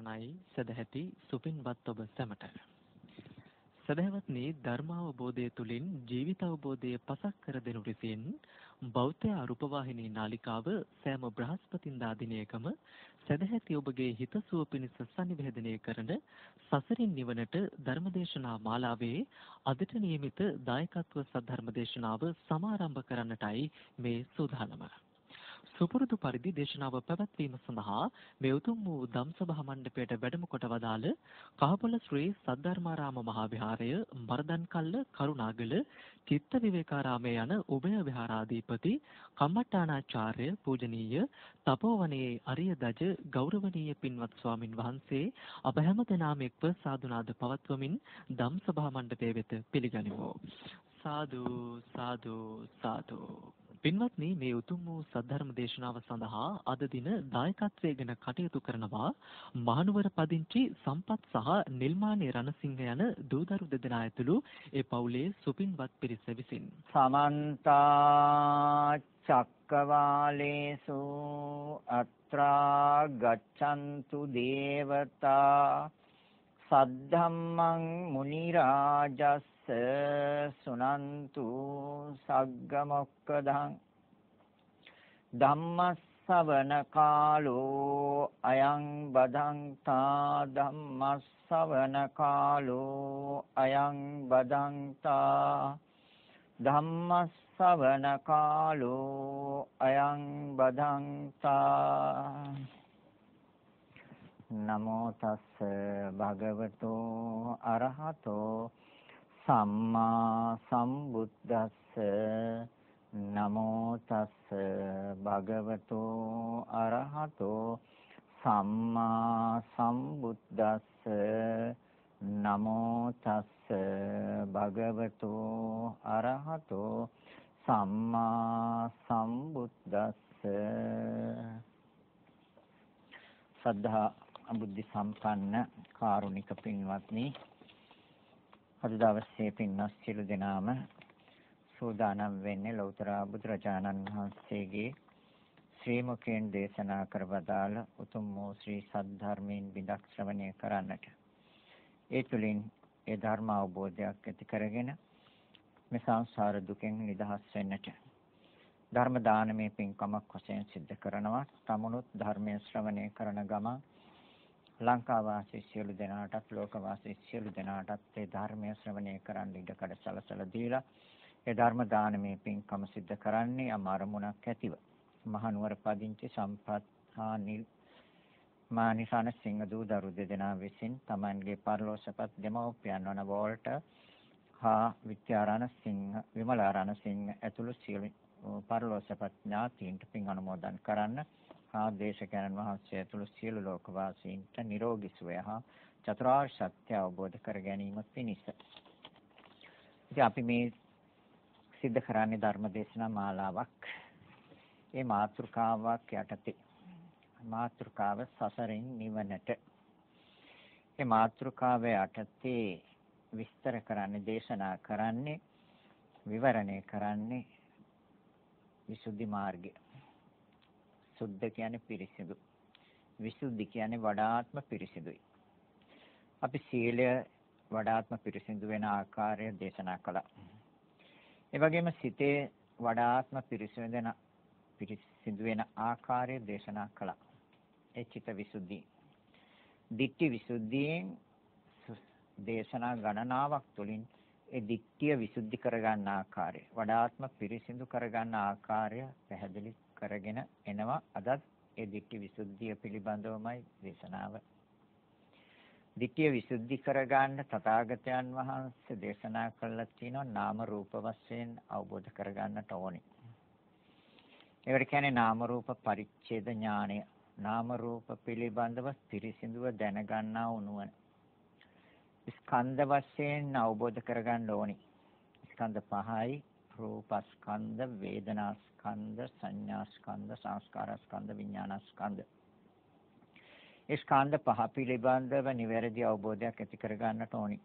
සරණයි සදැහැති සුපින්වත් ඔබ සැමට. සදහැවත්නි ධර්මාවබෝධය තුළින් ජීවිත අවබෝධය පසක් කර දෙනු ලෙසින් බෞද්ධ රූපවාහිනී නාලිකාව සෑම බ්‍රහස්පතින්දා දිනයකම සදැහැති ඔබගේ හිතසුව පිණිස සංනිවේදනය කරන සසරින් නිවනට ධර්මදේශනා මාලාවේ අදට නියමිත දායකත්ව සද්ධර්මදේශනාව සමාරම්භ කරන්නටයි මේ සූදානම. සුපුරුදු පරිදි දේශනාව පැවැත්වීම සඳහා මේ උතුම් වූ ධම්සභා මණ්ඩපයට වැඩම කොට වදාළ කහපොළ ශ්‍රී සද්ධර්මාරාම මහා විහාරය මරදන්කල්ල කරුණාගල චිත්ත විවේකාරාමයේ යන උභය විහාරාධිපති කම්මට්ටානාචාර්ය පූජනීය තපෝවනයේ අරිය දජ ගෞරවනීය පින්වත් ස්වාමින් වහන්සේ අප හැම දෙනාම එක්ව සාදුනාද පවත්වමින් ධම්සභා මණ්ඩපයේ වෙත පිළිගනිමු. සාදු සාදු සාදු. පින්වත්නි, මේ උතුම් වූ සද්ධර්ම දේශනාව සඳහා අද දින දායකත්වයෙන් කටයුතු කරනවා මහනුවර පදිංචි සම්පත් සහ නිල්මානී රණසිංහ යන දූදරු දෙදෙනා ඇතුළු ඒ පවුලේ සුපින්වත් පිරිස විසින්. සමන්ත චක්කවාලේසු අත්‍රා ගච්ඡන්තු දේවතා සද්ධම්මං මුනි රාජස් සුනන්තු සග්ග මොක්ඛදං ධම්මස්සවන කාලෝ අයං බදන්තා ධම්මස්සවන කාලෝ අයං බදන්තා ධම්මස්සවන කාලෝ අයං බදන්තා. නමෝ තස්ස භගවතෝ අරහතෝ සම්මා සම්බුද්දස්ස. නමෝ තස්ස භගවතෝ අරහතෝ සම්මා සම්බුද්දස්ස. නමෝ තස්ස භගවතෝ අරහතෝ සම්මා සම්බුද්දස්ස. සද්ධා බුද්ධ සම්පන්න කාරුණික පින්වත්නි, අද දවසේ පින්වත් සියලු දෙනාම සූදානම් වෙන්නේ ලෞතර බුදුරජාණන් වහන්සේගේ ශ්‍රී මුඛයෙන් දේශනා කරවදාළ උතුම් වූ ශ්‍රී සද්ධර්මයෙන් බිඳක් ශ්‍රවණය කරන්නට. ඒ තුළින් ඒ ධර්ම අවබෝධයක් ඇති කරගෙන මේ සංසාර දුකෙන් නිදහස් වෙන්නට ධර්ම දානමේ පින්කමක් වශයෙන් සිද්ධ කරනවා. තමනුත් ධර්මයේ ශ්‍රවණය කරන ගම ලංකා වාසී සියලු දෙනාටත් ලෝක වාසී සියලු දෙනාටත් ඒ ධර්මයේ ශ්‍රවණය කරන්න ඉඩකඩ සලසලා දීලා ඒ ධර්ම දානමේ පින්කම සිද්ධ කරන්නේ අමාරුණක් ඇතිව මහනුවර පදිංචි සම්පත් හා නිල්මානී රණසිංහ දූදරු දෙදෙනා විසින් තමන්ගේ පරලෝසපත් දෙමව්පියන් වන වෝල්ට හා විද්‍යා රණසිංහ විමලා රණසිංහ ඇතුළු සියලු පරලෝසපත් ඥාතීන්ට පින් අනුමෝදන් කරන්න හා දේශකයන්න් වහන්සේ ඇතුළු සියලු ලෝකවාසීන්ට නිරෝගී සුවය හා චතුරාර්ය සත්‍ය අවබෝධ කර ගැනීම පිණිස. ඉතින් අපි මේ සිද්ධ කරන්නේ ධර්ම දේශනා මාලාවක්. ඒ මාතෘකාවක් යටතේ මාතෘකාව සසරින් නිවනට. ඒ මාතෘකාව යටතේ විස්තර කරන්නේ දේශනා කරන්නේ විවරණය කරන්නේ විසුද්ධි මාර්ගය. සුද්ධ කියන්නේ පිරිසිදු. විසුද්ධි කියන්නේ වඩාත්ම පිරිසිදුයි. අපි සීලය වඩාත්ම පිරිසිදු වෙන ආකාරය දේශනා කළා. ඒ වගේම සිතේ වඩාත්ම පිරිසිදු වෙන ආකාරය දේශනා කළා. ඒ චිත්ත විසුද්ධි. ditthi විසුද්ධියෙන් දේශනා ගණනාවක් තුළින් ඒ ditthිය විසුද්ධි කරගන්න ආකාරය වඩාත්ම පිරිසිදු කරගන්න ආකාරය පැහැදිලි කරගෙන එනවා. අදත් ඒ ditthi විසුද්ධිය පිළිබඳවමයි දේශනාව. ditthිය විසුද්ධි කරගන්න තථාගතයන් වහන්සේ දේශනා කළා තියෙනවා නාම රූප වශයෙන් අවබෝධ කරගන්නට ඕනේ. ඒකට කියන්නේ නාම රූප පරිච්ඡේද ඥානය. නාම රූප පිළිබඳව පිරිසිදුව දැනගන්නා උනුවන. ස්කන්ධ වශයෙන් අවබෝධ කරගන්න ඕනේ. ස්කන්ධ පහයි. රූපස්කන්ධ, වේදනාස්කන්ධ, සංඥාස්කන්ධ, සංස්කාරස්කන්ධ, විඥානස්කන්ධ. ඒ ස්කන්ධ පහ පිළිබඳව නිවැරදි අවබෝධයක් ඇති කරගන්නට ඕනේ.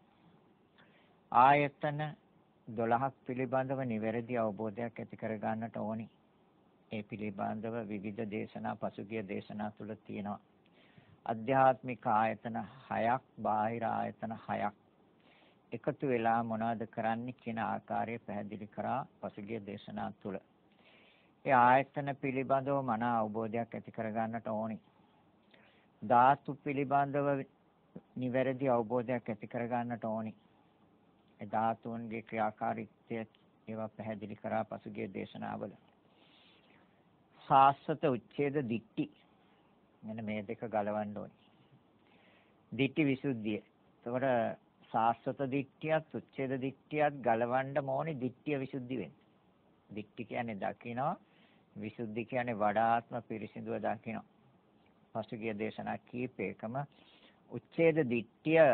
ආයතන 12ක් පිළිබඳව නිවැරදි අවබෝධයක් ඇති කරගන්නට ඕනේ. ඒ පිළිබඳව විවිධ දේශනා පසුගිය දේශනා තුල තියෙනවා. අධ්‍යාත්මික ආයතන 6ක් බාහිර ආයතන 6ක් එකතු වෙලා මොනවද කරන්නේ කියන ආකාරය පැහැදිලි කරා පසුගිය දේශනා තුළ. ඒ ආයතන පිළිබඳව මන අවබෝධයක් ඇති කරගන්නට ඕනි. ධාතු පිළිබඳව නිවැරදි අවබෝධයක් ඇති කරගන්නට ඕනි. ඒ ධාතුන්ගේ ක්‍රියාකාරීත්වය ඒවා පැහැදිලි කරා පසුගිය දේශනාවල. සාස්වත උච්ඡේද දිට්ඨි මෙන්න මේ දෙක ගලවන්න ඕනි. දිට්ඨි විසුද්ධිය. එතකොට සාස්වත දිට්ඨියත් උච්ඡේද දිට්ඨියත් ගලවන්න ඕනි දිට්ඨිය විසුද්ධි වෙන්න. දිට්ඨි කියන්නේ දකිනවා, විසුද්ධි කියන්නේ වඩාත්ම පිරිසිදුව දකිනවා. පසුගිය දේශනා කීපයකම උච්ඡේද දිට්ඨිය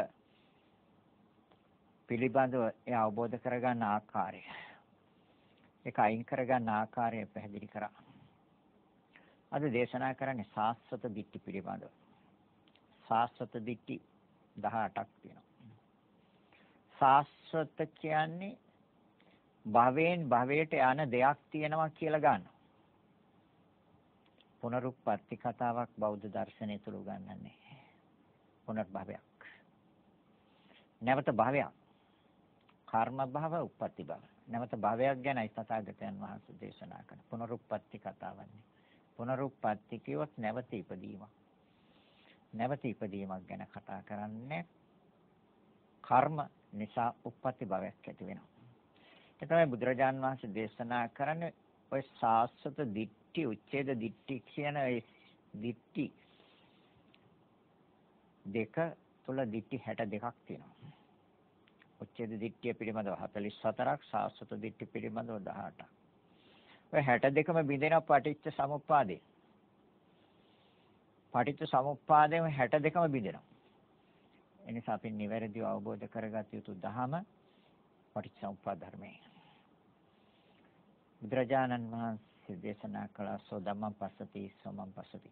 පිළිබඳව ඒ අවබෝධ කරගන්න ආකාරය, ඒක අයින් කරගන්න ආකාරය පැහැදිලි කරා. අද දේශනා කරන්නේ සාස්වත දිට්ඨි පිළිබඳව. සාස්වත දිට්ඨි 18ක් තියෙනවා. සාස්වත කියන්නේ භවයෙන් භවයට යන දෙයක් තියෙනවා කියලා ගන්නවා. පුනරුත්පත්ති කතාවක් බෞද්ධ දර්ශනය තුල උගන්වන්නේ. පුනර්භවයක්. නැවත භවයක්. කර්ම භව, උප්පත්ති භව. නැවත භවයක් ගැනයි තථාගතයන් වහන්සේ දේශනා කරන පුනරුත්පත්ති කතාවන්නේ. පුනරුත්පත්ති කියොත් නැවත ඉපදීමක්. නැවත ඉපදීමක් ගැන කතා කරන්නේ. කර්ම නිසා උප්පත්ති භවයක් ඇති වෙනවා. ඒ තමයි බුදුරජාන් වහන්සේ දේශනා කරන්නේ ඔය සාස්වත දිට්ඨි, උච්ඡේද දිට්ඨි කියන ඒ දිට්ඨි දෙක තුල දිට්ඨි 62ක් තියෙනවා. උච්ඡේද දිට්ඨිය පිළිබඳව 44ක්, සාස්වත දිට්ඨි පිළිබඳව 18ක්. ඔය 62ම බිඳෙන පටිච්ච සමුප්පාදේ. පටිච්ච සමුප්පාදේම 62ම බිඳෙනවා. එනිසා අපි නිවැරදිව අවබෝධ කරගත යුතු ධහම පටිච්ච සමුප්පාද ධර්මය. බුදුරජාණන් වහන්සේ දේශනා කළ සෝ ධම්මං පස්සති සෝමං පස්සති.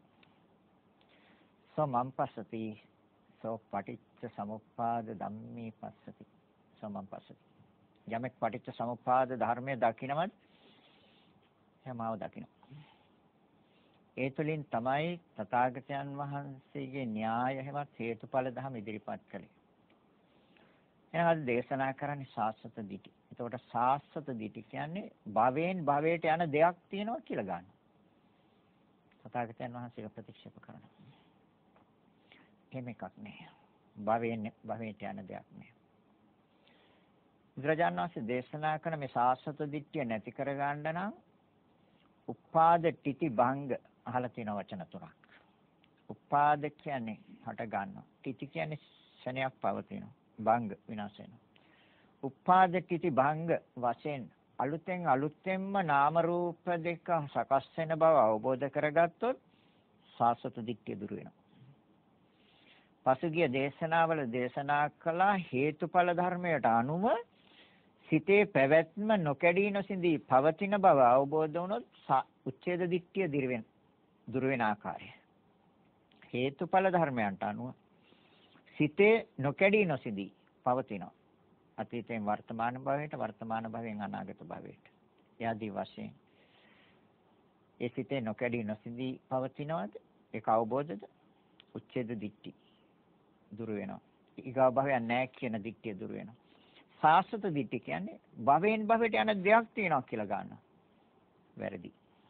සෝමං පස්සති සෝ පටිච්ච සමුප්පාද ධම්මේ පස්සති. සෝමං පස්සති. යමෙක් පටිච්ච සමුප්පාද ධර්මයේ දකිනවද? එමාව දකිනවා. ඒ තුළින් තමයි තථාගතයන් වහන්සේගේ න්‍යාය හැවත් හේතුඵල ධම ඉදිරිපත් කළේ. එහෙනම් අද දේශනා කරන්නේ සාස්වත දිටි. එතකොට සාස්වත දිටි කියන්නේ භවයෙන් භවයට යන දෙයක් තියෙනවා කියලා ගන්න. තථාගතයන් වහන්සේක ප්‍රතික්ෂේප කරනවා. එහෙම එකක් නෑ. භවයෙන් භවයට යන දෙයක් නෑ. බුදුරජාණන් වහන්සේ දේශනා කරන මේ සාස්වත දිට්ඨිය නැති කරගන්න නම් උපාද ටිති භංග අහලා තියෙන වචන තුනක්. උපාද කියන්නේ හට ගන්නවා. ටිති කියන්නේ ශණයක් පවතිනවා. භංග විනාශ වෙනවා. උපාද ටිති භංග වශයෙන් අලුතෙන්ම නාම රූප දෙක සකස් වෙන බව අවබෝධ කරගත්තොත් සාස්වත දිට්ඨිය දුර වෙනවා. පසුගිය දේශනාවල දේශනා කළ හේතුඵල ධර්මයට අනුව සිතේ පැවැත්ම නොකැඩී නොසිඳී පවතින බව අවබෝධ වුණොත් උච්ඡේද දිට්ඨිය දුර වෙන ආකාරය. හේතුඵල ධර්මයන්ට අනුව සිතේ නොකැඩී නොසිඳී පවතිනවා. අතීතයෙන් වර්තමාන භවයට, වර්තමාන භවයෙන් අනාගත භවයට. යදී වශයෙන් ඒ සිතේ නොකැඩී නොසිඳී පවතිනවද? ඒක අවබෝධද? උච්ඡේද දිට්ඨි දුර වෙනවා. ඊගා භවයක් නැහැ කියන දිට්ඨිය දුර වෙනවා. සාස්වත දිට්ඨි කියන්නේ භවයෙන් භවයට යන දෙයක් තියෙනවා කියලා ගන්නවා. වැරදි.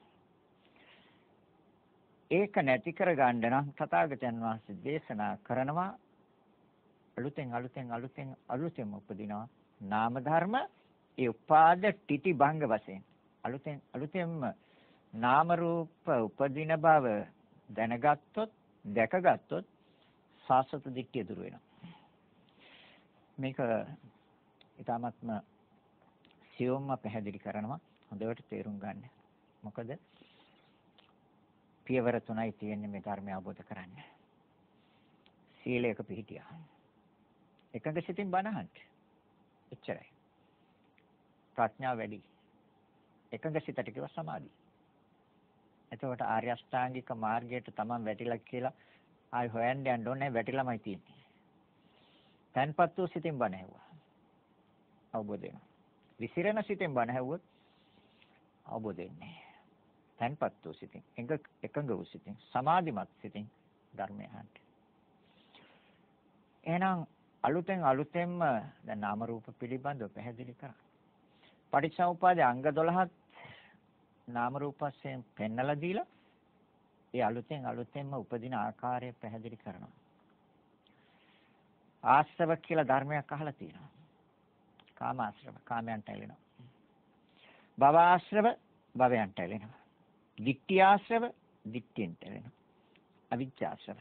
ඒක නැති කර ගන්න නම් තථාගතයන් වහන්සේ දේශනා කරනවා අලුතෙන් උපදිනවා නාම ධර්ම ඒ උපාද ටිටි භංග වශයෙන් අලුතෙන්ම නාම රූප උපදින බව දැනගත්තොත් දැකගත්තොත් සාස්වත දිට්ඨිය දුර වෙනවා. මේක ඊටාත්ම සියුම්ම පැහැදිලි කරනවා. හොඳට තේරුම් ගන්න. මොකද පියවර තුනයි තියෙන්නේ මේ ධර්මය අවබෝධ කරගන්න. සීලයක පිහිටියා. එකඟ සිතින් බණහන්. එච්චරයි. ප්‍රඥාව වැඩි. එකඟ සිතට කිව්ව සමාධි. එතකොට ආර්ය අෂ්ටාංගික මාර්ගයට තමන් වැටිලා කියලා ආයි හොයන්න යන්න ඕනේ වැටිලාමයි තියෙන්නේ. තන්පත් වූ සිතින් බණ ඇහුවා. අවබෝධ වෙනවා. විසිරෙන සිතින් බණ ඇහුවොත් අවබෝධ වෙන්නේ. තන්පත් වූ සිතින්, එකඟ වූ සිතින්, සමාධිමත් සිතින් ධර්මය අහන්න. එහෙනම් අලුතෙන්ම දැන් නාම රූප පිළිබඳව පැහැදිලි කරා. පටිච්චසමුප්පාදේ අංග 12ත් නාම රූප වශයෙන් පෙන්නලා දීලා ඒ අලුතෙන්ම උපදින ආකාරය පැහැදිලි කරනවා. ආශ්‍රව කියලා ධර්මයක් අහලා තියෙනවා. කාම ආශ්‍රව, කාමයන්ට ඇලෙනවා. භව ආශ්‍රව, භවයන්ට ඇලෙනවා. ditthi ආශ්‍රව, ditthියන්ට ඇලෙනවා. අවිජ්ජාශ්‍රව,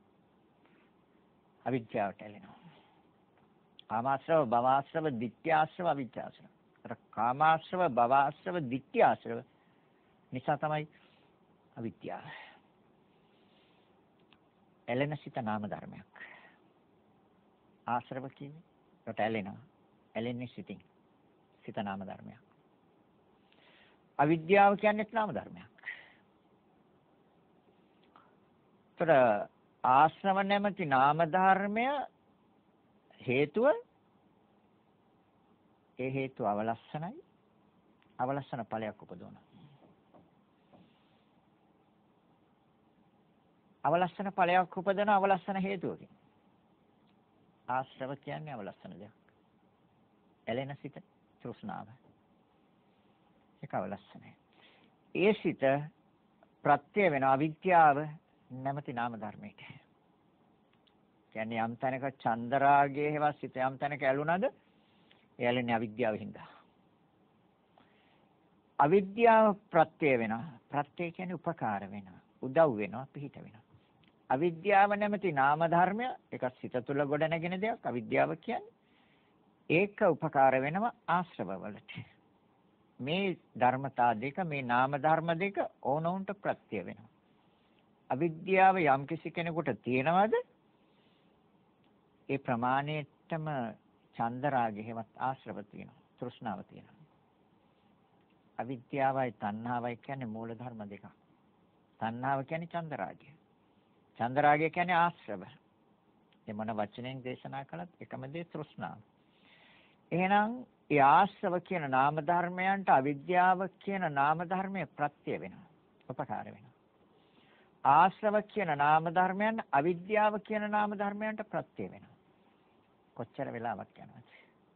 අවිජ්ජාවට ඇලෙනවා. කාමාශ්‍රව, භවආශ්‍රව, ditthිආශ්‍රව, අවිජ්ජාශ්‍රව. අර කාමාශ්‍රව, භවආශ්‍රව, ditthිආශ්‍රව නිසා තමයි අවිද්‍යාව. ඇලෙන සිත නාම ධර්මයක්. ආශ්‍රව කියන්නේ රට ඇලෙනවා. ඇලෙන්නේ සිතින්. සිත නාම ධර්මයක්. අවිද්‍යාව කියන්නේ නාම ධර්මයක්. ତර ආශ්‍රව නැමැති නාම ධර්මය හේතුව ඒ හේතුව අවලස්සනයි. අවලස්සන ඵලයක් උපදවනවා. අවලස්සන ඵලයක් උපදවන අවලස්සන හේතුවකින්. ආශ්‍රව කියන්නේ අවලස්සන දෙයක්. ඇලෙන සිත තෘෂ්ණාව. ඒක අවලස්සනයි. ඒ සිත ප්‍රත්‍ය වෙන අවිද්‍යාව නැමැති නාම ධර්මයක. කියන්නේ යම් තැනක චන්දරාගයේ හේවත් සිත යම් තැනක ඇලුනද ඒ ඇලෙන්නේ අවිද්‍යාව හින්දා. අවිද්‍යාව ප්‍රත්‍ය වෙනවා. ප්‍රත්‍ය කියන්නේ උපකාර වෙනවා. උදව් වෙනවා, පිහිට වෙනවා. අවිද්‍යාව නැමැති නාම ධර්මය ඒක සිත තුළ ගොඩ නැගෙන දෙයක්. අවිද්‍යාව කියන්නේ ඒක උපකාර වෙනවා ආශ්‍රවවලට. මේ ධර්මතා දෙක, මේ නාම ධර්ම දෙක ඕනොන්ට ප්‍රත්‍ය වෙනවා. අවිද්‍යාව යම් කිසි කෙනෙකුට තියෙනවද? ඒ ප්‍රමාණයටම චන්දරාගය හේවත් ආශ්‍රව තියෙනවා. තෘෂ්ණාව තියෙනවා. අවිද්‍යාවයි තණ්හාවයි කියන්නේ මූල ධර්ම දෙකක්. තණ්හාව කියන්නේ චන්දරාගය. චන්දරාගය කියන්නේ ආශ්‍රව. මේ මොන වචනෙන් දේශනා කළත් එකම දේ තෘෂ්ණාව. එහෙනම් ඒ ආශ්‍රව කියන නාම ධර්මයන්ට අවිද්‍යාව කියන නාම ධර්මයේ ප්‍රත්‍ය වෙනවා. උපකාර වෙනවා. ආශ්‍රව කියන නාම ධර්මයන් අවිද්‍යාව කියන නාම ධර්මයන්ට ප්‍රත්‍ය වෙනවා. කොච්චර වෙලාවක් යනවද?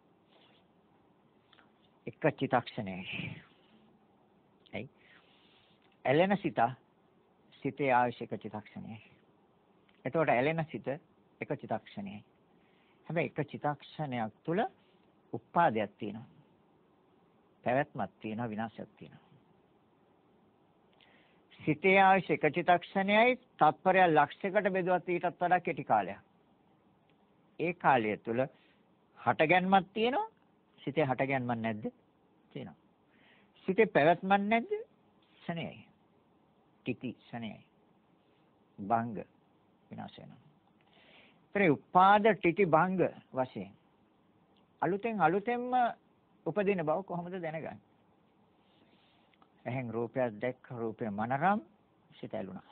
එක චිත්තක්ෂණයයි. ඇයි? ඇලෙන සිතේ ආශික චිත්තක්ෂණයයි. එතකොට ඇලෙන සිත එක චිත්තක්ෂණයයි. හැබැයි එක චිත්තක්ෂණයක් තුල උපාදයක් තියෙනවා. පැවැත්මක් තියෙනවා, විනාශයක් තියෙනවා. සිතේ ආයුෂ එක චිත්තක්ෂණයයි තත්පරය ලක්ෂයකට බෙදුවත් ඊටත් වඩා කෙටි කාලයක්. ඒ කාලය තුල හටගැන්මක් තියෙනවා. සිතේ හටගැන්මක් නැද්ද? තියෙනවා. සිතේ පැවැත්මක් නැද්ද? ශනේයි. ටිටි ශනේයි. භංග විනාශ වෙනවා. ඒතරේ උපාද ටිටි භංග වශයෙන් අලුතෙන්ම උපදින බව කොහොමද දැනගන්නේ? එහෙන් රූපයක් දැක්ක රූපේ මනරම් සිත ඇලුනා.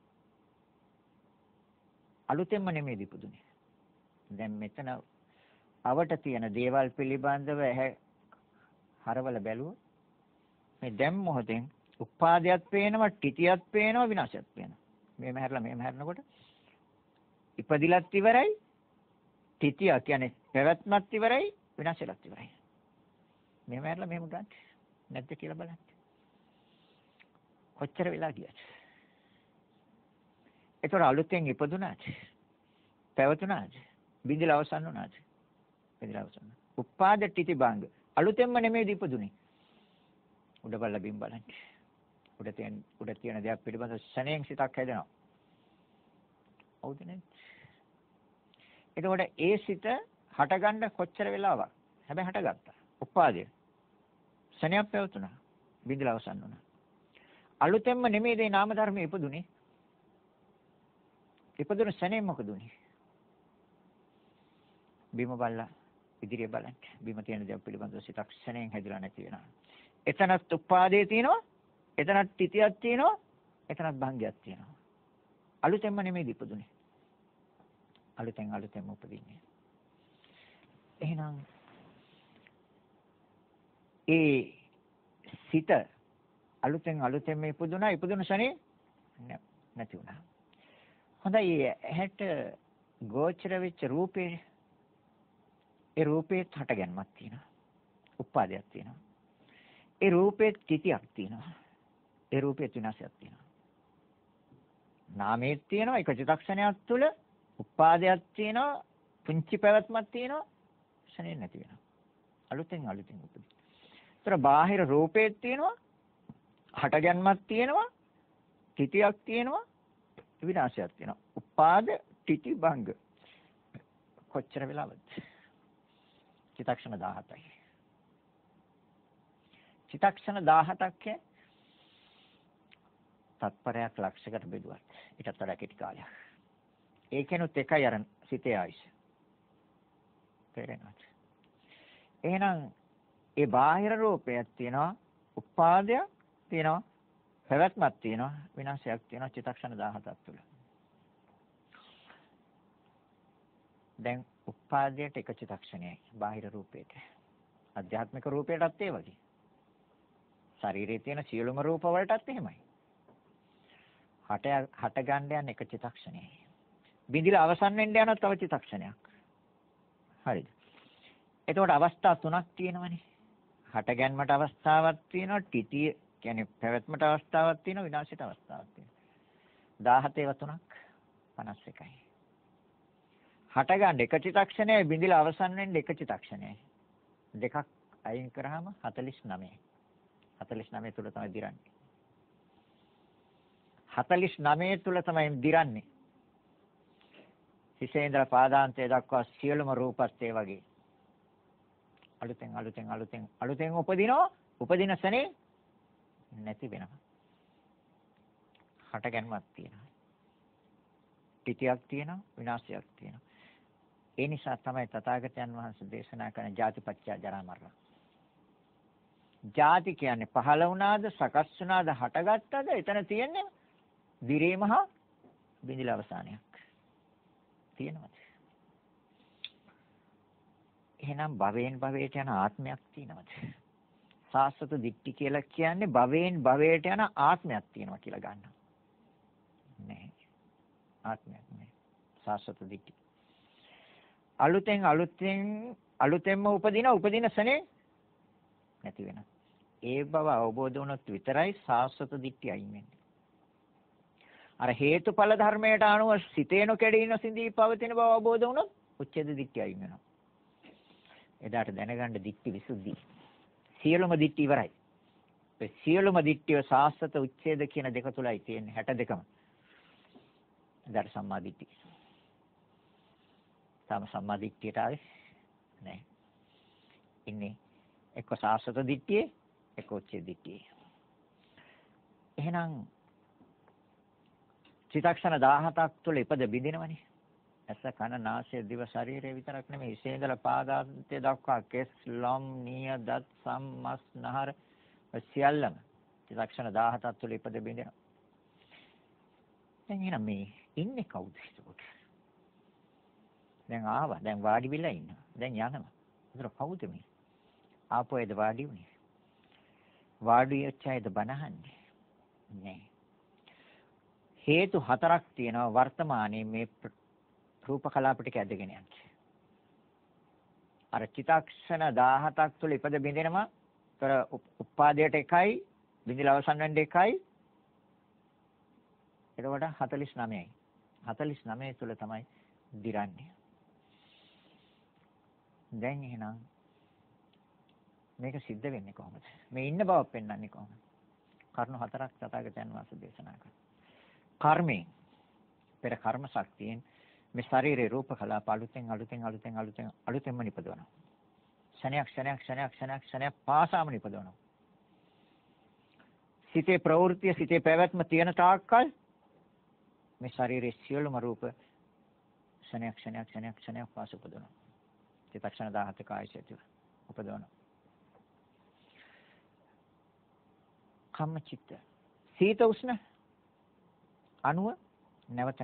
අලුතෙන්ම නෙමෙයි ඉපදුනේ. දැන් මෙතන අවට තියෙන දේවල් පිළිබඳව හරවල බැලුවොත් මේ දැන් මොහොතෙන් උපාදයක් පේනවා, ටිටියක් පේනවා, විනාශයක් පේනවා. මේම හැරනකොට ඉපදිලත් ඉවරයි, ටිටිය කියන්නේ පැවැත්මත් ඉවරයි, විනාශයලත් ඉවරයි. මේම හැරලා මෙහෙම ගන්න. නැද්ද කියලා බලන්න. කොච්චර වෙලා ගියද? ඒතර අලුතෙන් ඉපදුනාද? පැවතුනාද? බිඳිලා අවසන් වුණාද? බිඳිලා අවසන්. උපාද ටිටි බංග. අලුතෙන්ම නෙමෙයි ඉපදුනේ. උඩ බලලා බිම් බලන්න. උඩ තියෙන දේක් පිළිබඳ ශණයෙන් සිතක් හැදෙනවා. හවුද නේද? එතකොට ඒ සිත හටගන්න කොච්චර වෙලාවක්? හැබැයි හටගත්තා. උපාදය. ශණයක් පැවතුණා. බිඳිලා අවසන් වුණා. අලුතෙන්ම නෙමෙයි මේ නාම ධර්මයේ ඉපදුනේ. ඉපදුන ශණයෙන් මොකද උනේ? බිම බලලා ඉදිරිය බලන්න. බිම තියෙන දේ පිළිබඳව සිතක් ශණයෙන් හැදිලා නැති වෙනවා. එතනත් උපාදේ තියෙනවා. එතනත් තිතියක් තියෙනවා. එතනත් භංගයක් තියෙනවා. අලුතෙන්ම නෙමෙයි ඉපදුනේ. අලුතෙන්ම උපදින්නේ. එහෙනම් ඒ සිත අලුතෙන් මේ ඉපදුන ශනේ නැති වුණා. හොඳයි ඇහැට ගෝචර වෙච්ච රූපේ ඒ රූපේ හටගන්මක් තියෙනවා. උපාදයක් තියෙනවා. ඒ රූපේ තිතියක් තියෙනවා. ඒ රූපේ විනාශයක් තියෙනවා. නාමයේ තියෙනවා එක චිත්තක්ෂණයක් තුළ උපාදයක් තියෙනවා. පුංචි පැවැත්මක් තියෙනවා. ශනේ නැති වෙනවා. අලුතෙන් උපදින. ඒතර බාහිර රූපේ තියෙනවා. හටගන්මක් තියෙනවා. තිතියක් තියෙනවා. විනාශයක් තියෙනවා. උපාද තිති භංග. කොච්චර වෙලාවද? චිත්තක්ෂණ 17යි. චිත්තක්ෂණ 17ක් තත්පරයක් ලක්ෂයකට බෙදුවත් ඊටත් වඩා කෙටි කාලයක්. ඒකෙනුත් එකයි අර සිතේ ආයුෂ. තේරෙනවද? එහෙනම් ඒ බාහිර රූපයක් තියෙනවා, උපාදයක් තියෙනවා, පැවැත්මක් තියෙනවා, විනාශයක් තියෙනවා චිත්තක්ෂණ 17ක් තුළ. දැන් උපාදයට එක චිත්තක්ෂණයයි බාහිර රූපයට. අධ්‍යාත්මික රූපයටත් ඒ වගේ. ශරීරයේ තියෙන සියලුම රූප වලටත් එහෙමයි. හට ගන්න යන එක චිත්තක්ෂණයයි. බිඳිලා අවසන් වෙන්න යන තව චිත්තක්ෂණයක්. හරිද? එතකොට අවස්ථා තුනක් තියෙනවනේ. හට ගැනීමට අවස්ථාවක් තියෙනවා, තිතිය කියන්නේ පැවැත්මට අවස්ථාවක් තියෙනවා, විනාශයට අවස්ථාවක් තියෙනවා. 17 තුනක් 51යි. හට ගන්න එක චිත්තක්ෂණයයි, බිඳිලා අවසන් වෙන්න එක චිත්තක්ෂණයයි. දෙකක් අයින් කරාම 49යි. 49 තුල තමයි දිරන්නේ. 49 තුල තමයි දිරන්නේ. හිසේ ඉඳලා පාදාන්තය දක්වා සියලුම රූපත් ඒ වගේ. අලුතෙන් උපදිනවා. උපදින සනේ නැති වෙනවා. හට ගැනීමක් තියෙනවා. තිතියක් තියෙනවා, විනාශයක් තියෙනවා. ඒ නිසා තමයි තථාගතයන් වහන්සේ දේශනා කරන ජාතිපච්චය ජරා මරණ. ජාති කියන්නේ පහළ වුණාද, සකස් වුණාද, හටගත්තද, එතන තියෙන්නේ දිරීම හා බිඳිලා අවසානයක්. තියෙනවද? එහෙනම් භවයෙන් භවයට යන ආත්මයක් තියෙනවද? සාස්වත දිට්ඨි කියලා කියන්නේ භවයෙන් භවයට යන ආත්මයක් තියෙනවා කියලා ගන්නවා. නෑ. ආත්මයක් නෑ. සාස්වත දිට්ඨි. අලුතෙන්ම උපදින සනේ නැති වෙනවා. ඒ බව අවබෝධ වුණොත් විතරයි සාස්වත දිට්ඨිය අයින් වෙන්නේ. අර හේතුඵල ධර්මයට අනුව සිතේන කැඩීන සිඳී පවතින බව අවබෝධ වුණොත් උච්ඡේද දිට්ඨිය අයින් වෙනවා. එදාට දැනගන්න දිට්ඨි විසුද්ධි. සියලුම දිට්ඨි ඉවරයි. ඒ සියලුම දිට්ඨිය සාස්වත උච්ඡේද කියන දෙක තුලයි තියෙන්නේ 62ම. එදාට සම්මා දිට්ඨි. තම සම්මා දිට්ඨියට ආවේ නැහැ. ඉන්නේ එක්ක සාස්වත දිට්ඨියේ එක්ක උච්ඡේද දිට්ඨියේ. එහෙනම් චිත්තක්ෂණ 17ක් තුළ ඉපද බිඳිනවනේ. ඇස කන නාසය දිව ශරීරය විතරක් නෙමෙයි ඉසේ ඉඳලා පාදාන්තය දක්වා කෙස් ලොම් නිය දත් සම් මස් නහර සියල්ලම චිත්තක්ෂණ 17ක් තුළ ඉපද බිඳිනවා. දැන් එහෙනම් මේ ඉන්නේ කවුද ඒකට? දැන් ආවා. දැන් වාඩි වෙලා ඉන්නවා. දැන් යනවා. ඒතර කවුද මේ? ආපෝයේද වාඩි උනේ? වාඩි වෙච්චයිද බනහන්නේ? නෑ. හේතු හතරක් තියෙනවා වර්තමානයේ මේ රූප කලාප ටික ඇදගෙන යන්නේ. අර චිත්තක්ෂණ 17ක් තුළ ඉපද බින්දෙනවා. ඒතර උපාදයට එකයි, බින්දලා අවසන් වෙන්න එකයි. එතකොට 49යි. 49 තුළ තමයි දිරන්නේ. දැන් එහෙනම් මේක සිද්ධ වෙන්නේ කොහොමද? මේ ඉන්න බව පෙන්වන්නේ කොහොමද? කරුණු හතරක් තථාගතයන් වහන්සේ දේශනා කළා. කර්මයෙන් පෙර කර්ම ශක්තියෙන් මේ ශරීරේ රූප කලාප අලුතෙන්ම නිපදවනවා. ක්ෂණයක් පාසාම නිපදවනවා. සිතේ ප්‍රවෘත්තිය සිතේ පැවැත්ම තියෙන තාක්කල් මේ ශරීරයේ සියලුම රූප ක්ෂණයක් පාස උපදවනවා. චිත්තක්ෂණ 17ක ආයශය තුළ උපදවනවා. කම්ම චිත්ත සීත උෂ්ණ අණුව නැවත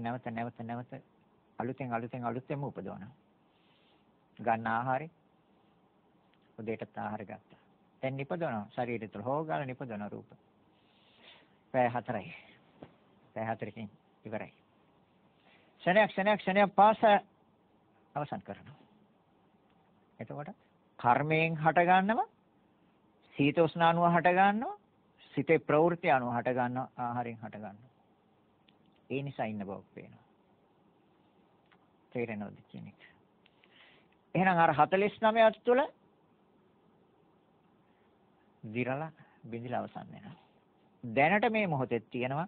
අලුතෙන්ම උපදවනවා. ගන්න ආහාරය උදේට ආහාර ගත්තා. දැන් නිපදවනවා ශරීරය තුළ හොගාලා නිපදවන රූප. පැය 4යි. පැය 4කින් ඉවරයි. ක්ෂණයක් පාස අවසන් කරනවා. එතකොට කර්මයෙන් හට ගන්නවා, සීතෝෂ්ණ අණුව හට ගන්නවා, සිතේ ප්‍රවෘත්ති අණුව හට ගන්නවා, ආහාරයෙන් හට ගන්නවා. ඒ නිසා ඉන්න බව පේනවා. තේරෙනවද කියන එක? එහෙනම් අර 49ක් තුළ දිරලා බිඳිලා අවසන් වෙනවා. දැනට මේ මොහොතේ තියෙනවා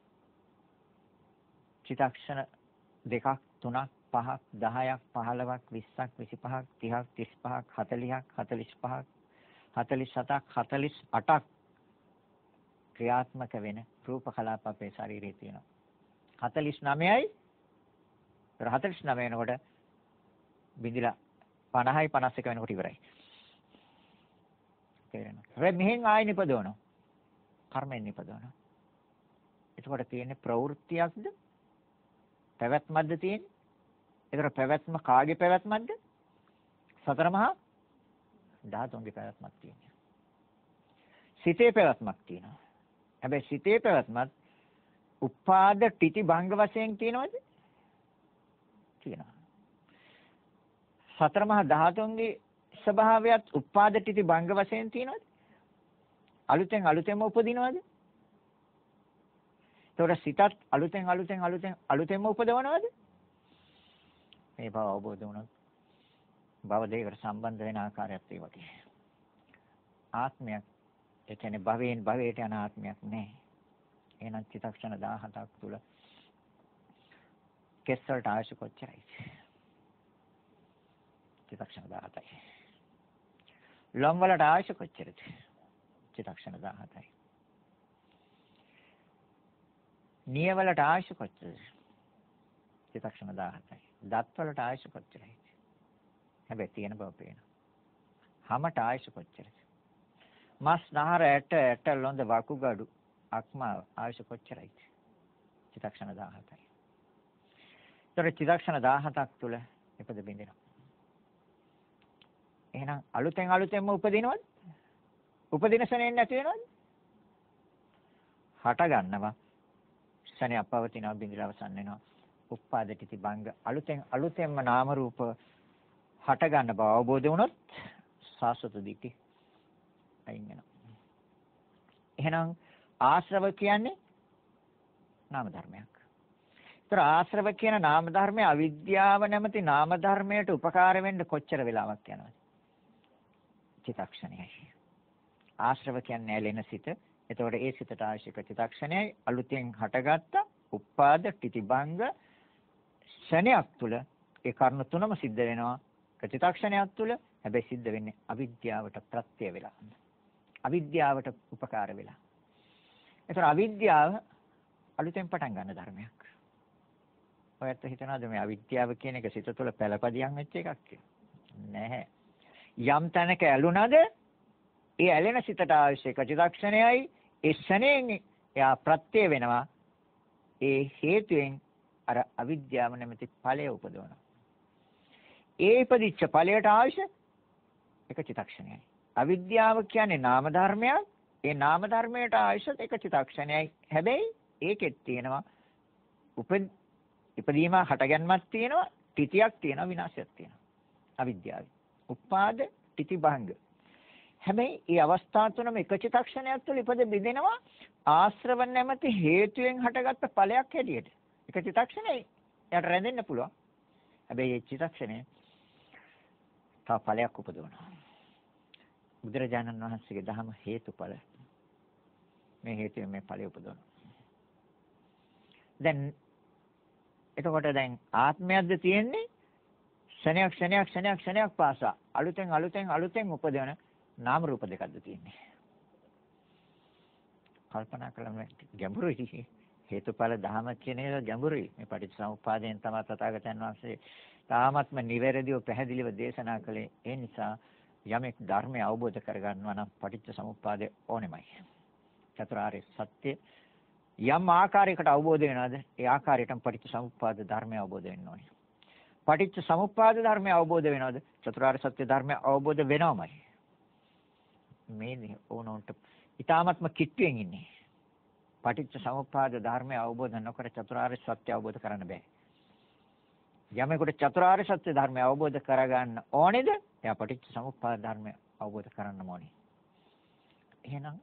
චිත්තක්ෂණ 2ක් 3ක් 5ක් 10ක් 15ක් 20ක් 25ක් 30ක් 35ක් 40ක් 45ක් 47ක් 48ක් ක්‍රියාත්මක වෙන රූප කලාප අපේ ශරීරයේ තියෙනවා. 49යි 49 වෙනකොට බිඳිලා 50යි 51 වෙනකොට ඉවරයි. තේරෙනවද? හැබැයි මෙහෙන් ආයෙ නිපදවනවා. කර්මෙන් නිපදවනවා. එතකොට තියෙන්නේ ප්‍රවෘත්තියක්ද? පැවැත්මක්ද තියෙන්නේ? ඒතර පැවැත්ම කාගේ පැවැත්මක්ද? සතර මහා ධාතුන්ගේ පැවැත්මක් තියෙනවා. සිතේ පැවැත්මක් තියෙනවා. හැබැයි සිතේ පැවැත්මත් උපාද ටිති භංග වශයෙන් තියෙනවද? තියෙනවා. සතර මහා ධාතුන්ගේ ස්වභාවයත් උපාද ටිති භංග වශයෙන් තියෙනවද? අලුතෙන්ම උපදිනවද? ඒතකොට සිතත් අලුතෙන්ම උපදවනවද? මේ බව අවබෝධ වුණොත් භව දෙයකට සම්බන්ධ වෙන ආකාරයත් ඒ වගේ. ආත්මයක්, ඒ කියන්නේ භවයෙන් භවයට යන ආත්මයක් නැහැ. එහෙනම් චිත්තක්ෂණ 17ක් තුල කෙස්සල්ට ආශු කොච්චරයි? චිත්තක්ෂණ 17යි. ලොම් වලට ආශු කොච්චරද? චිත්තක්ෂණ 17යි. නිය වලට ආශු කොච්චරද? චිත්තක්ෂණ 17යි. දත් වලට ආශු කොච්චරයි? හැබැයි තියෙන බව පේනවා. හැමට ආශු කොච්චරද? මස් නහර ඇට ලොඳ වකුගඩු අක්මාව ආශු කොච්චරයි? චිත්තක්ෂණ 17යි. ඒතර චිත්තක්ෂණ 17ක් තුල ඉපද බින්දිනවා. එහෙනම් අලුතෙන්ම උපදිනවද? උපදින ශරණයෙන් නැති වෙනවද? හට ගන්නවා. ශරණය අපවතිනවා බින්දිලා අවසන් වෙනවා. උපාද ටිති භංග අලුතෙන්ම නාම රූප හට ගන්න බව අවබෝධ වුණොත් සාස්වත දිටි අයින් වෙනවා. එහෙනම් ආශ්‍රව කියන්නේ නාම ධර්මයක්. ඒතර ආශ්‍රව කියන නාම ධර්මය අවිද්‍යාව නැමැති නාම ධර්මයට උපකාර වෙන්න කොච්චර වෙලාවක් යනවද? චිත්තක්ෂණයයි. ආශ්‍රව කියන්නේ ඇලෙන සිත. එතකොට ඒ සිතට අවශ්‍ය චිත්තක්ෂණයයි අලුතෙන් හටගත්ත උපාද ටිතිභංග ශණයක් තුල ඒ කර්ණ තුනම සිද්ධ වෙනවා. චිත්තක්ෂණයක් තුල හැබැයි සිද්ධ වෙන්නේ අවිද්‍යාවට ප්‍රත්‍ය වෙලා. අවිද්‍යාවට උපකාර වෙලා. ඒතර අවිද්‍යාව අලුතෙන් පටන් ගන්න ධර්මයක්. ඔයත් හිතනවාද මේ අවිද්‍යාව කියන එක සිත තුළ පළපදියම් වෙච්ච එකක් කියලා? නැහැ. යම් තැනක ඇලුනද ඒ ඇලෙන සිතට අවශ්‍ය චිත්තක්ෂණයයි ඒ ශණයෙන් එයා ප්‍රත්‍ය වෙනවා. ඒ හේතුවෙන් අර අවිද්‍යාව නැමැති ඵලය උපදවනවා. ඒ ඉපදිච්ච ඵලයට අවශ්‍ය එක චිත්තක්ෂණයයි. අවිද්‍යාව කියන්නේ නාම ධර්මයක්. ඒ නාම ධර්මයට අවශ්‍ය එක චිත්තක්ෂණයයි. හැබැයි ඒකෙත් තියෙනවා ඉපදීම හටගන්මක් තියෙනවා, තිතියක් තියෙනවා, විනාශයක් තියෙනවා. අවිද්‍යාවයි. උපාද තිති භංග. හැබැයි මේ අවස්ථා තුනම එක චිත්තක්ෂණයක් තුළ ඉපද බෙදෙනවා ආශ්‍රව නැමැති හේතුයෙන් හටගත්ත ඵලයක් හැටියට. එක චිත්තක්ෂණේ යට රැඳෙන්න පුළුවන්. හැබැයි මේ චිත්තක්ෂණය තව ඵලයක් උපදවනවා. බුදුරජාණන් වහන්සේගේ දහම හේතුඵල. මේ හේතුයෙන් මේ ඵලය උපදවනවා. දැන් එතකොට දැන් ආත්මයක්ද තියෙන්නේ ක්ෂණයක් පාසා අලුතෙන් උපදවන නාම රූප දෙකක්ද තියෙන්නේ. කල්පනා කළම ගැඹුරුයි. හේතුඵල ධහම කියන එක ගැඹුරුයි. මේ පටිච්චසමුප්පාදයෙන් තමයි තථාගතයන් වහන්සේ තාමත්ම නිවැරදිව පැහැදිලිව දේශනා කළේ. ඒ නිසා යමෙක් ධර්මය අවබෝධ කරගන්නවා නම් පටිච්චසමුප්පාදය ඕනෙමයි. චතුරාර්ය සත්‍ය යම් ආකාරයකට අවබෝධ වෙනවද? ඒ ආකාරයටම පටිච්චසමුප්පාද ධර්මය අවබෝධ වෙන්න ඕනේ. පටිච්චසමුප්පාද ධර්මය අවබෝධ වෙනවද? චතුරාර්ය සත්‍ය ධර්මය අවබෝධ වෙනවමයි. මේ ඕනොන්ට ඊ타ත්ම කිට්ටුවෙන් ඉන්නේ. පටිච්චසමුප්පාද ධර්මය අවබෝධ නොකර චතුරාර්ය සත්‍ය අවබෝධ කරන්න බෑ. යමෙකුට චතුරාර්ය සත්‍ය ධර්මය අවබෝධ කරගන්න ඕනේද? එයා පටිච්ච සමුප්පාද ධර්මය අවබෝධ කරගන්න ඕනේ. එහෙනම්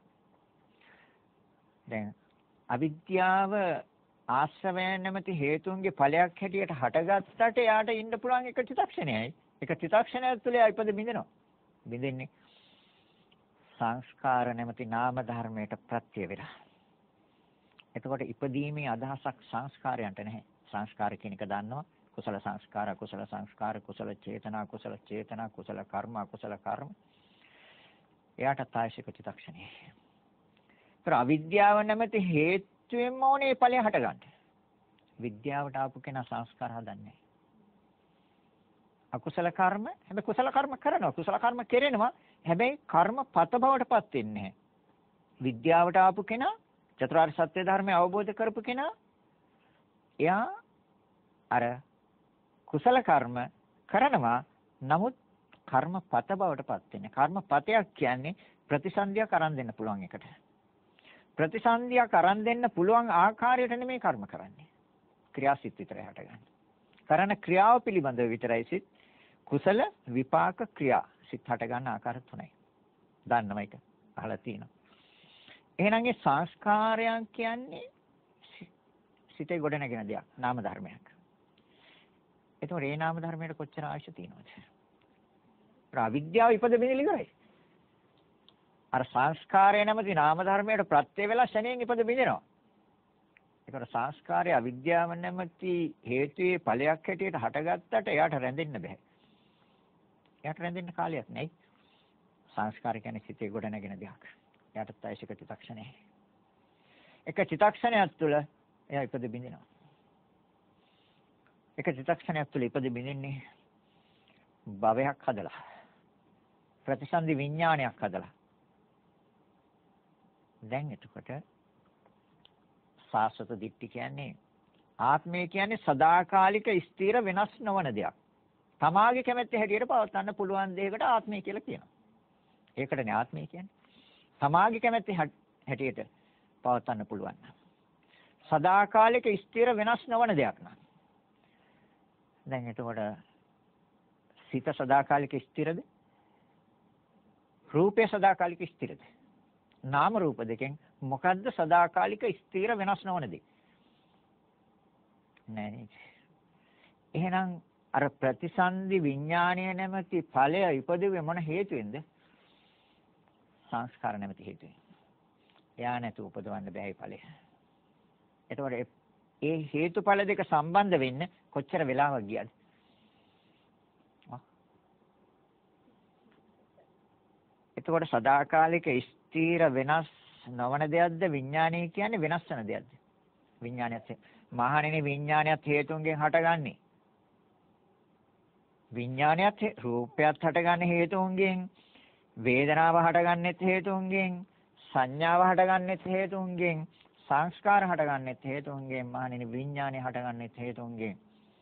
දැන් අවිද්‍යාව ආශ්‍රවයන් නැමැති හේතුන්ගේ ඵලයක් හැටියට හටගත්තට එයාට ඉන්න පුළුවන් එක චිත්තක්ෂණයයි. එක චිත්තක්ෂණයක් තුළ එයා ඉපද බිඳිනවා. බිඳින්නේ සංස්කාර නැමැති නාම ධර්මයට ප්‍රත්‍ය වෙලා. එතකොට ඉපදීමේ අදහසක් සංස්කාරයන්ට නැහැ. සංස්කාර කියන එක දන්නවා. කුසල සංස්කාර, අකුසල සංස්කාර, කුසල චේතනා, කුසල චේතනා, කුසල කර්ම, අකුසල කර්ම. එයාට තායිසික චිත්තක්ෂණේ. ඒතර අවිද්‍යාව නැමැති හේතුවෙන්ම ඕනේ ඵලය හටගන්න. විද්‍යාවට ආපු කෙනා සංස්කාර හදන්නේ. අකුසල කර්ම, හැබැයි කුසල කර්ම කරනවා. කුසල කර්ම කෙරෙනවා. හැබැයි කර්ම පත බවටපත් වෙන්නේ නැහැ. විද්‍යාවට ආපු කෙනා, චතුරාර්ය සත්‍ය ධර්මය අවබෝධ කරපු කෙනා, එයා අර කුසල කර්ම කරනවා. නමුත් කර්ම පත බවටපත් වෙන්නේ. කර්ම පතයක් කියන්නේ ප්‍රතිසන්දියක් අරන් දෙන්න පුළුවන් එකට. ප්‍රතිසන්දියක් අරන් දෙන්න පුළුවන් ආකාරයට නෙමෙයි කර්ම කරන්නේ. ක්‍රියාසිත විතරයි හටගන්නේ. කරන ක්‍රියාව පිළිබඳව විතරයි සිත්. කුසල විපාක ක්‍රියා සිත් හට ගන්න ආකාර තුනයි. දන්නවා ඒක. අහලා තියෙනවා. එහෙනම් මේ සංස්කාරයන් කියන්නේ සිතේ ගොඩනැගෙන දෙයක්, නාම ධර්මයක්. ඒතකොට මේ නාම ධර්මයට කොච්චර ආශය තියෙනවද? අවිද්‍යාව ඉපද බිඳිලි කරයි. අර සංස්කාරය නැමැති නාම ධර්මයට ප්‍රත්‍ය වෙලා ශණයෙන් ඉපද බිඳිනවා. ඒතකොට සංස්කාරය අවිද්‍යාව නැමැති හේතුයේ ඵලයක් හැටියට හටගත්තට එයාට රැඳෙන්න බෑ. එයාට රැඳෙන්න කාලයක් නැහැ. සංස්කාර කියන්නේ සිතේ ගොඩ නැගෙන දෙයක්. එයාට තායිසික චිත්තක්ෂණය. එක චිත්තක්ෂණයක් තුළ එයා ඉපද බිඳිනවා. එක චිත්තක්ෂණයක් තුළ ඉපද බිඳින්නේ භවයක් හදලා. ප්‍රතිසන්දි විඥානයක් හදලා. දැන් එතකොට සාස්වත දිට්ඨි කියන්නේ ආත්මය කියන්නේ සදාකාලික ස්ථිර වෙනස් නොවන දෙයක්. තමාගේ කැමැත්ත හැටියට පවත්වන්න පුළුවන් දෙයකට ආත්මය කියලා කියනවා. ඒකටනේ ආත්මය කියන්නේ. තමාගේ කැමැත්ත හැටියට පවත්වන්න පුළුවන්. සදාකාලික ස්ථිර වෙනස් නොවන දෙයක් නා. දැන් එතකොට සිත සදාකාලික ස්ථිරද? රූපය සදාකාලික ස්ථිරද? නාම රූප දෙකෙන් මොකද්ද සදාකාලික ස්ථිර වෙනස් නොවන දේ? නෑ නේද? එහෙනම් අර ප්‍රතිසන්දි විඥාණය නැමැති ඵලය ඉපදුවේ මොන හේතුවෙන්ද? සංස්කාර නැමැති හේතුවෙන්. එයා නැතු උපදවන්න බෑ ඒ ඵලය. එතකොට ඒ හේතුඵල දෙක සම්බන්ධ වෙන්න කොච්චර වෙලාවක් ගියද? එතකොට සදාකාලික ස්ථිර වෙනස් නොවන දෙයක්ද විඥානය කියන්නේ වෙනස් වෙන දෙයක්ද? විඥානයත් මහණෙනි විඥානයත් හේතුන්ගෙන් හටගන්නේ. විඥානයත් රූපයත් හටගන්නේ හේතුන්ගෙන්, වේදනාව හටගන්නෙත් හේතුන්ගෙන්, සංඥාව හටගන්නෙත් හේතුන්ගෙන්, සංස්කාර හටගන්නෙත් හේතුන්ගෙන්, මහණෙනි විඥානය හටගන්නෙත් හේතුන්ගෙන්.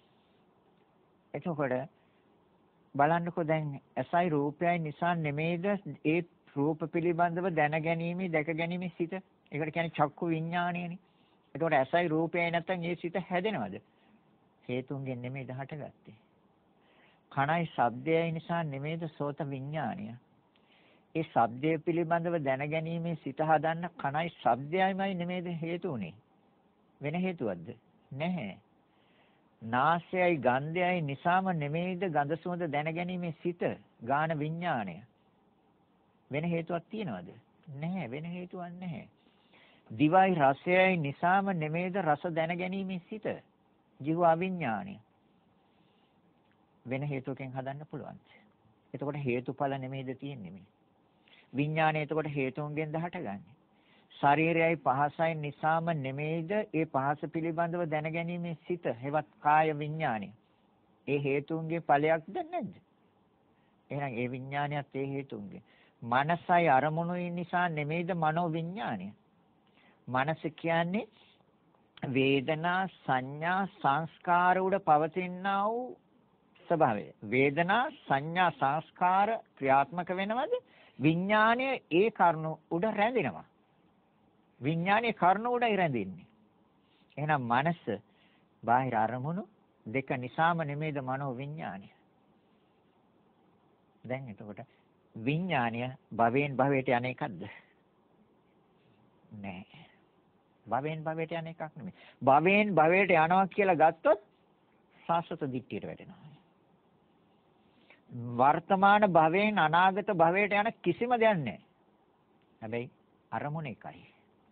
එතකොට බලන්නකෝ දැන් ඇසයි රූපයයි නිසා නෙමෙයිද ඒ රූප පිළිබඳව දැනගැනීමේ දැකගැනීමේ සිත. ඒකට කියන්නේ චක්කු විඥාණයනේ. එතකොට ඇසයි රූපයයි නැත්තම් ඒ සිත හැදෙනවද? හේතුන්ගෙන් නෙමෙයිද හටගත්තේ. කනයි ශබ්දයයි නිසා නෙමෙයිද සෝත විඥාණය. ඒ ශබ්දය පිළිබඳව දැනගැනීමේ සිත හදන්න කනයි ශබ්දයයිමයි නෙමෙයිද හේතු උනේ. වෙන හේතුවක්ද? නැහැ. නාසයයි ගන්ධයයි නිසාම නෙමෙයිද ගඳ සුවඳ දැනගැනීමේ සිත, ගාන විඥාණය. වෙන හේතුවක් තියනවද? නැහැ. වෙන හේතුවක් නැහැ. දිවයි රසයයි නිසාම නෙමෙයිද රස දැනගැනීමේ සිත, ජීව විඥාණය. වෙන හේතුවකින් හදන්න පුළුවන්. එතකොට හේතුඵල නෙමෙයිද තියෙන්නේ මේ. විඥාණය එතකොට හේතුන්ගෙන්ද හටගන්නේ. ශරීරයයි පහසයි නිසාම නෙමෙයිද ඒ පහස පිළිබඳව දැනගැනීමේ සිත, හෙවත් කාය විඥාණය. ඒ හේතුන්ගේ ඵලයක්ද නැද්ද? එහෙනම් ඒ විඥානයත් ඒ හේතුන්ගේ. මනසයි අරමුණුයි නිසා නෙමෙයිද මනෝ විඥාණය. මනස කියන්නේ වේදනා, සංඥා, සංස්කාර උඩ පවතිනා වූ ස්වභාවය. වේදනා, සංඥා, සංස්කාර ක්‍රියාත්මක වෙනවද? විඥාණය ඒ කරුණු උඩ රැඳෙනවා. විඥානයේ කරුණ උඩයි රැඳෙන්නේ. එහෙනම් මනස බාහිර අරමුණු දෙක නිසාම නෙමෙයිද මනෝ විඥානය. දැන් එතකොට විඥානය භවයෙන් භවයට යන එකක්ද? නෑ. භවයෙන් භවයට යන එකක් නෙමෙයි. භවයෙන් භවයට යනවා කියලා ගත්තොත් සාස්වත දිට්ඨියට වැටෙනවා. වර්තමාන භවයෙන් අනාගත භවයට යන කිසිම දෙයක් නැහැ. හැබැයි අරමුණ එකයි.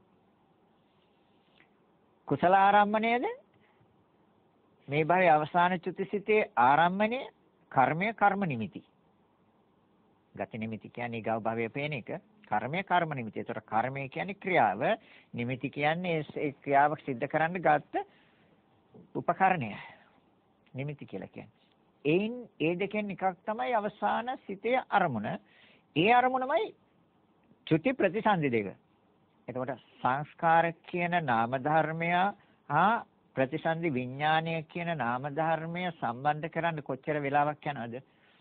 කුසල ආරම්මණයද මේ භවයේ අවසාන චුතිසිතේ ආරම්මණය කර්මය කර්ම නිමිති. ගති නිමිති කියන්නේ ගව භවයේ පේන එක. කර්මය කර්ම නිමිති. ඒතර කර්මය කියන්නේ ක්‍රියාව, නිමිති කියන්නේ ඒ ක්‍රියාව සිද්ධ කරන්න ගත්ත උපකරණය. නිමිති කියලා කියන්නේ. ඒ දෙකෙන් එකක් තමයි අවසාන සිතේ අරමුණ. ඒ අරමුණමයි චුති ප්‍රතිසන්දි දෙක. එතකොට සංස්කාර කියන නාම ධර්මය හා ප්‍රතිසන්දි විඥානය කියන නාම ධර්මය සම්බන්ධ කරන්න කොච්චර වෙලාවක් යනවද?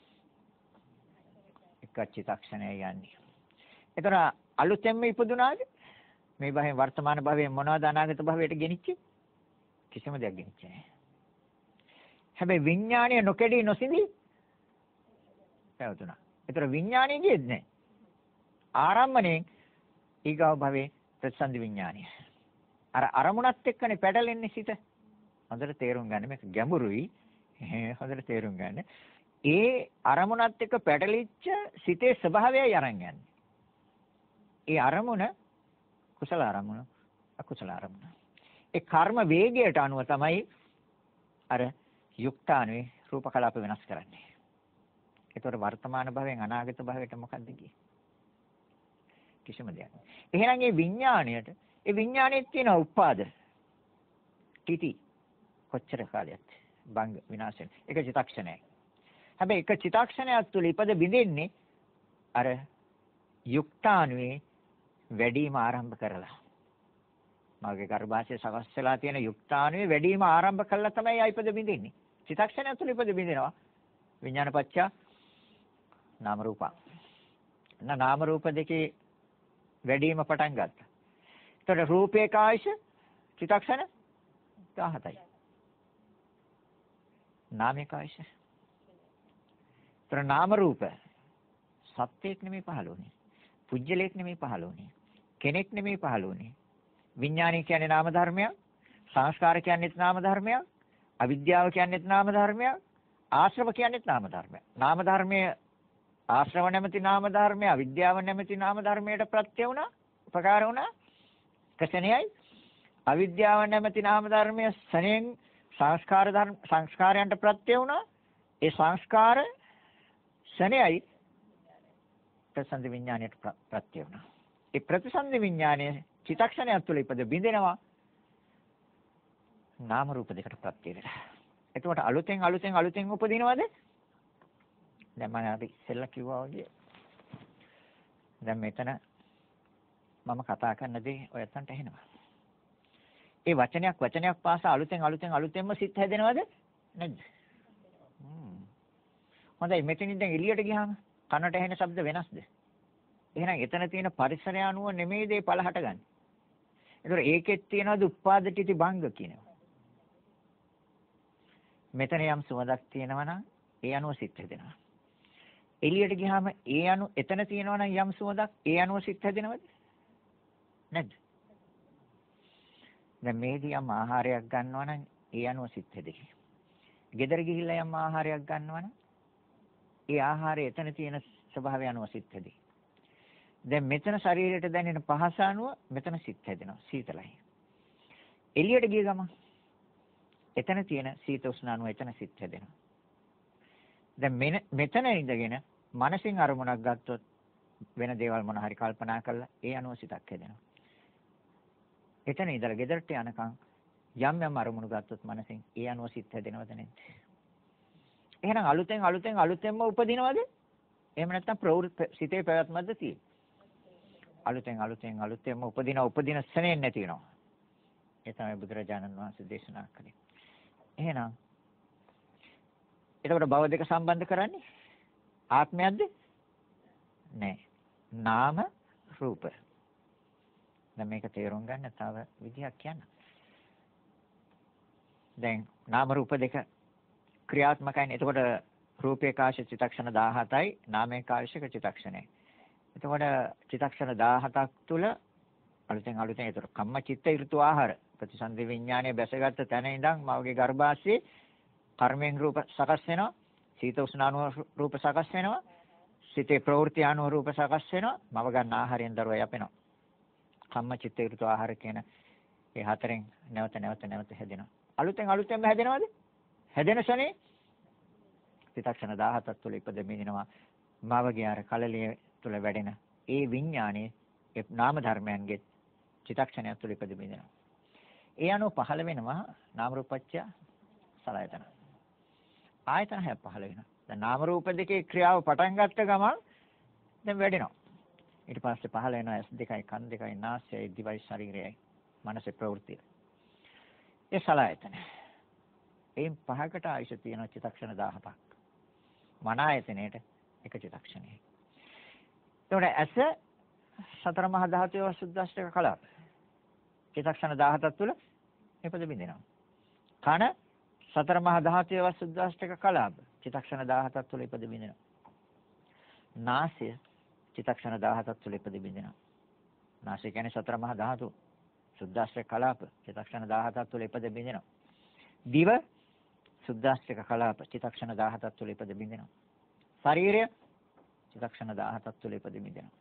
එක චිත්තක්ෂණය යන්නේ. එතන අලුතෙන්ම ඉපදුනාද? මේ භවයෙන් වර්තමාන භවයෙන් මොනවද අනාගත භවයට ගෙනිච්චේ? කිසිම දෙයක් ගෙනිච්චේ නැහැ. හැබැයි විඥානය නොකෙඩී නොසිඳී පැවතුණා. ඒතර විඥානය ගියේද නැහැ. ආරම්මණයෙන් ඊගව භවයේ ප්‍රතිසන්දි විඥානය. අර අරමුණත් එක්කනේ පැටලෙන්නේ සිත. හොඳට තේරුම් ගන්න මේක ගැඹුරුයි. හොඳට තේරුම් ගන්න. ඒ අරමුණත් එක්ක පැටලිච්ච සිතේ ස්වභාවයයි අරන් යන්නේ. ඒ අරමුණ කුසල අරමුණ, අකුසල අරමුණ. ඒ කර්ම වේගයට අනුව තමයි අර යුක්තානුවේ රූප කලාප වෙනස් කරන්නේ. ඒතකොට වර්තමාන භවයෙන් අනාගත භවයට මොකද්ද කියේ? කිසිම දෙයක් නෑ. එහෙනම් මේ විඥාණයට, ඒ විඥාණයේ තියෙන උපාද තితి කොච්චර කාලයක් බංග විනාශයෙන්. එක චිත්තක්ෂණයක්. හැබැයි එක චිත්තක්ෂණයක් තුළ ඉපද බිඳින්නේ අර යුක්තානුවේ වැඩිම ආරම්භ කරලා. මාගේ ගර්භාෂයේ සකස් වෙලා තියෙන යුක්තානුවේ වැඩිම ආරම්භ කළා තමයි ආයිපද බිඳින්නේ. චිත්තක්ෂණයක් තුළ ඉපද බිඳිනවා. විඥානපච්චය නාම රූප. නාම රූප දෙකේ වැඩිම පටන් ගත්තා. ඒතකොට රූපේ කායශ චිත්තක්ෂණ 17යි. නාමේ කායශ. ඒතර නාම රූප සත්‍යයක් නෙමෙයි පහළ වුනේ. පුජ්‍යලයක් නෙමෙයි පහළ වුනේ. කෙනෙක් නෙමෙයි පහළ වුනේ. විඥානය කියන්නේ නාම ධර්මයක්. සංස්කාර කියන්නේත් නාම ධර්මයක්. අවිද්‍යාව කියන්නේත් නාම ධර්මයක්. ආශ්‍රව කියන්නේත් නාම ධර්මයක්. නාම ධර්මයේ ආශ්‍රව නැමැති නාම ධර්මය අවිද්‍යාව නැමැති නාම ධර්මයට ප්‍රත්‍ය වුණා. උපකාර වුණා. කෂණයයි. අවිද්‍යාව නැමැති නාම ධර්මය සනෙන් සංස්කාරයන්ට ප්‍රත්‍ය වුණා. ඒ සංස්කාර සනෙයි ප්‍රතිසන්දි විඥාණයට ප්‍රත්‍ය වුණා. ඒ ප්‍රතිසන්දි විඥාණය චිත්තක්ෂණයක් තුළ ඉපද බිඳෙනවා. නාම රූප දෙකට ප්‍රත්‍ය වෙලා. එතකොට අලුතෙන් උපදිනවද? දැන් මම අපි ඉස්සෙල්ලා කිව්වා වගේ දැන් මෙතන මම කතා කරන දේ ඔයයන්ට ඇහෙනවා. ඒ වචනයක් පාසා අලුතෙන්ම සිත් හැදෙනවද? නැද්ද? හොඳයි මෙතනින් දැන් එළියට ගියාම කනට ඇහෙන ශබ්ද වෙනස්ද? එහෙනම් එතන තියෙන පරිසරය අනුව නෙමෙයි දේ පළ හටගන්නේ. ඒතර ඒකෙත් තියෙනවද උපාද ටිටි භංග කියනවා. මෙතන යම් සුවඳක් තියෙනවා නම් ඒ අනුව සිත් හැදෙනවා. එළියට ගියාම ඒ අනුව එතන තියෙනවා නම් යම් සුවඳක් ඒ අනුව සිත් හැදෙනවද? නැද්ද? දැන් මේදී යම් ආහාරයක් ගන්නවා නම් ඒ අනුව සිත් හැදෙයි. ගෙදර ගිහිල්ලා යම් ආහාරයක් ගන්නවා නම් ඒ ආහාරය එතන තියෙන ස්වභාවය අනුව සිත් හැදෙයි. දැන් මෙතන ශරීරයට දැනෙන පහස අනුව මෙතන සිත් හැදෙනවා. සීතලයි. එළියට ගිය ගමන් එතන තියෙන සීත උෂ්ණ අනුව එතන සිත් හැදෙනවා. දැන් මෙතන ඉඳගෙන මනසින් අරමුණක් ගත්තොත් වෙන දේවල් මොන හරි කල්පනා කරලා ඒ අනුව සිතක් හැදෙනවා. එතන ඉඳලා ගෙදරට යනකම් යම් අරමුණු ගත්තොත් මනසින් ඒ අනුව සිත් හැදෙනවද නැද්ද? එහෙනම් අලුතෙන්ම උපදිනවද? එහෙම නැත්නම් සිතේ පැවැත්මක්ද තියෙන්නේ? අලුතෙන්ම උපදින ස්නේහ නැති වෙනවා. ඒ තමයි බුදුරජාණන් වහන්සේ දේශනා කළේ. එහෙනම් එතකොට භව දෙක සම්බන්ධ කරන්නේ ආත්මයක්ද? නෑ. නාම රූප. දැන් මේක තේරුම් ගන්න තව විදිහක් කියන්න. දැන් නාම රූප දෙක ක්‍රියාත්මකයි. එතකොට රූපේකාශ චිත්තක්ෂණ 17යි නාමේකාශක චිත්තක්ෂණයි. එතකොට චිත්තක්ෂණ 17ක් තුල අලුතෙන් ඒතර කම්ම චිත්ත ඍතු ආහාර ප්‍රතිසන්දි විඥානයේ බැසගත් තැන ඉඳන් මවගේ ගර්භාෂයේ කර්මෙන් රූප සකස් වෙනවා. සීත උෂ්ණ අණු රූප සකස් වෙනවා. සිතේ ප්‍රවෘත්ති අණු රූප සකස් වෙනවා. මව ගන්න ආහාරයෙන් දරුවා යැපෙනවා. කම්ම චිත්ත ඍතු ආහාර කියන ඒ හතරෙන් නැවත හැදෙනවා. අලුතෙන්ම හැදෙනවද? හැදෙන ශනේ චිත්තක්ෂණ 17ක් තුළ ඉපද මිදිනවා. මවගේ අර කලලිය තුළ වැඩෙන ඒ විඥානයේ ඒ නාම ධර්මයන්ගේ චිත්තක්ෂණය තුළ ඉපද මිදිනවා. ඒ අනුව පහළ වෙනවා නාම රූපච්ඡ සලආයතන. ආයතන හැ පහළ වෙනවා. දැන් නාම රූප දෙකේ ක්‍රියාව පටන් ගත්ත ගමන් දැන් වැඩෙනවා. ඊට පස්සේ පහළ වෙනවා S2යි කන් දෙකයි නාසයයි දිවයි ශරීරයයි මනසේ ප්‍රවෘත්තිය. ඒ සලආයතන. එයින් පහකට ආයශ තියෙන චිත්තක්ෂණ 17ක්. මන ආයතනයේට එක චිත්තක්ෂණයයි. එතකොට ඇස සතර මහා ධාතුවේ සුද්දාෂ්ටක කලාප. චිත්තක්ෂණ 17ක් තුල ඉපද බින්දිනවා. කන සතර මහා ධාතුවේ සුද්දාෂ්ටක කලාප. චිත්තක්ෂණ 17ක් තුල ඉපද බින්දිනවා. නාසය චිත්තක්ෂණ 17ක් තුල ඉපද බින්දිනවා. නාසය කියන්නේ සතර මහා ධාතු සුද්දාෂ්ටක කලාප. චිත්තක්ෂණ 17ක් තුල ඉපද බින්දිනවා. දිව සුද්දාෂ්ටක කලාප. චිත්තක්ෂණ 17ක් තුල ඉපද බින්දිනවා. ශරීරය චිත්තක්ෂණ 17ක් තුල ඉපද බින්දිනවා.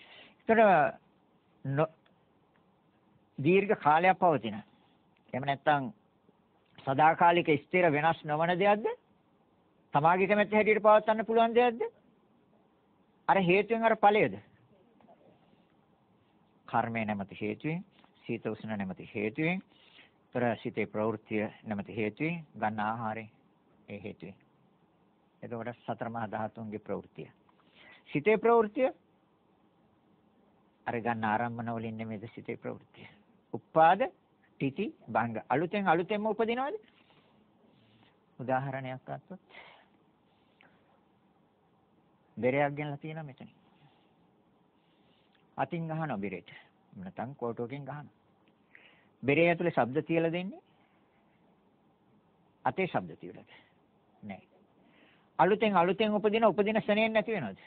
ඒතර දීර්ඝ කාලයක් පවතින. එහෙම නැත්නම් සදාකාලික ස්ථිර වෙනස් නොවන දෙයක්ද? තමාගේ කැමැත්ත හැටියට පවත්වන්න පුළුවන් දෙයක්ද? අර හේතුවෙන් අර ඵලයේද? කර්මය නැමැති හේතුවෙන්, සීත උෂ්ණ නැමැති හේතුවෙන්, තර සිතේ ප්‍රවෘත්තිය නැමැති හේතුවෙන්, ගන්න ආහාරය ඒ හේතුවෙන්. එතකොට සතර මහා ධාතුන්ගේ ප්‍රවෘත්තිය. සිතේ ප්‍රවෘත්තිය අර ගන්න ආරම්භන වලින් නෙමෙයිද සිතේ ප්‍රවෘත්තිය. උපාද තිති භංග අලුතෙන්ම උපදිනවද? උදාහරණයක් ගත්තොත් බෙරයක් ගෙනලා තියෙනවා මෙතන. අතින් ගහනවා බෙරේට. නැත්නම් කෝටුවකින් ගහනවා. බෙරේ ඇතුලේ ශබ්ද තියලා දෙන්නේ? අතේ ශබ්ද තියලාද? නෑ. අලුතෙන් උපදින ශරණයෙන් නැති වෙනවද?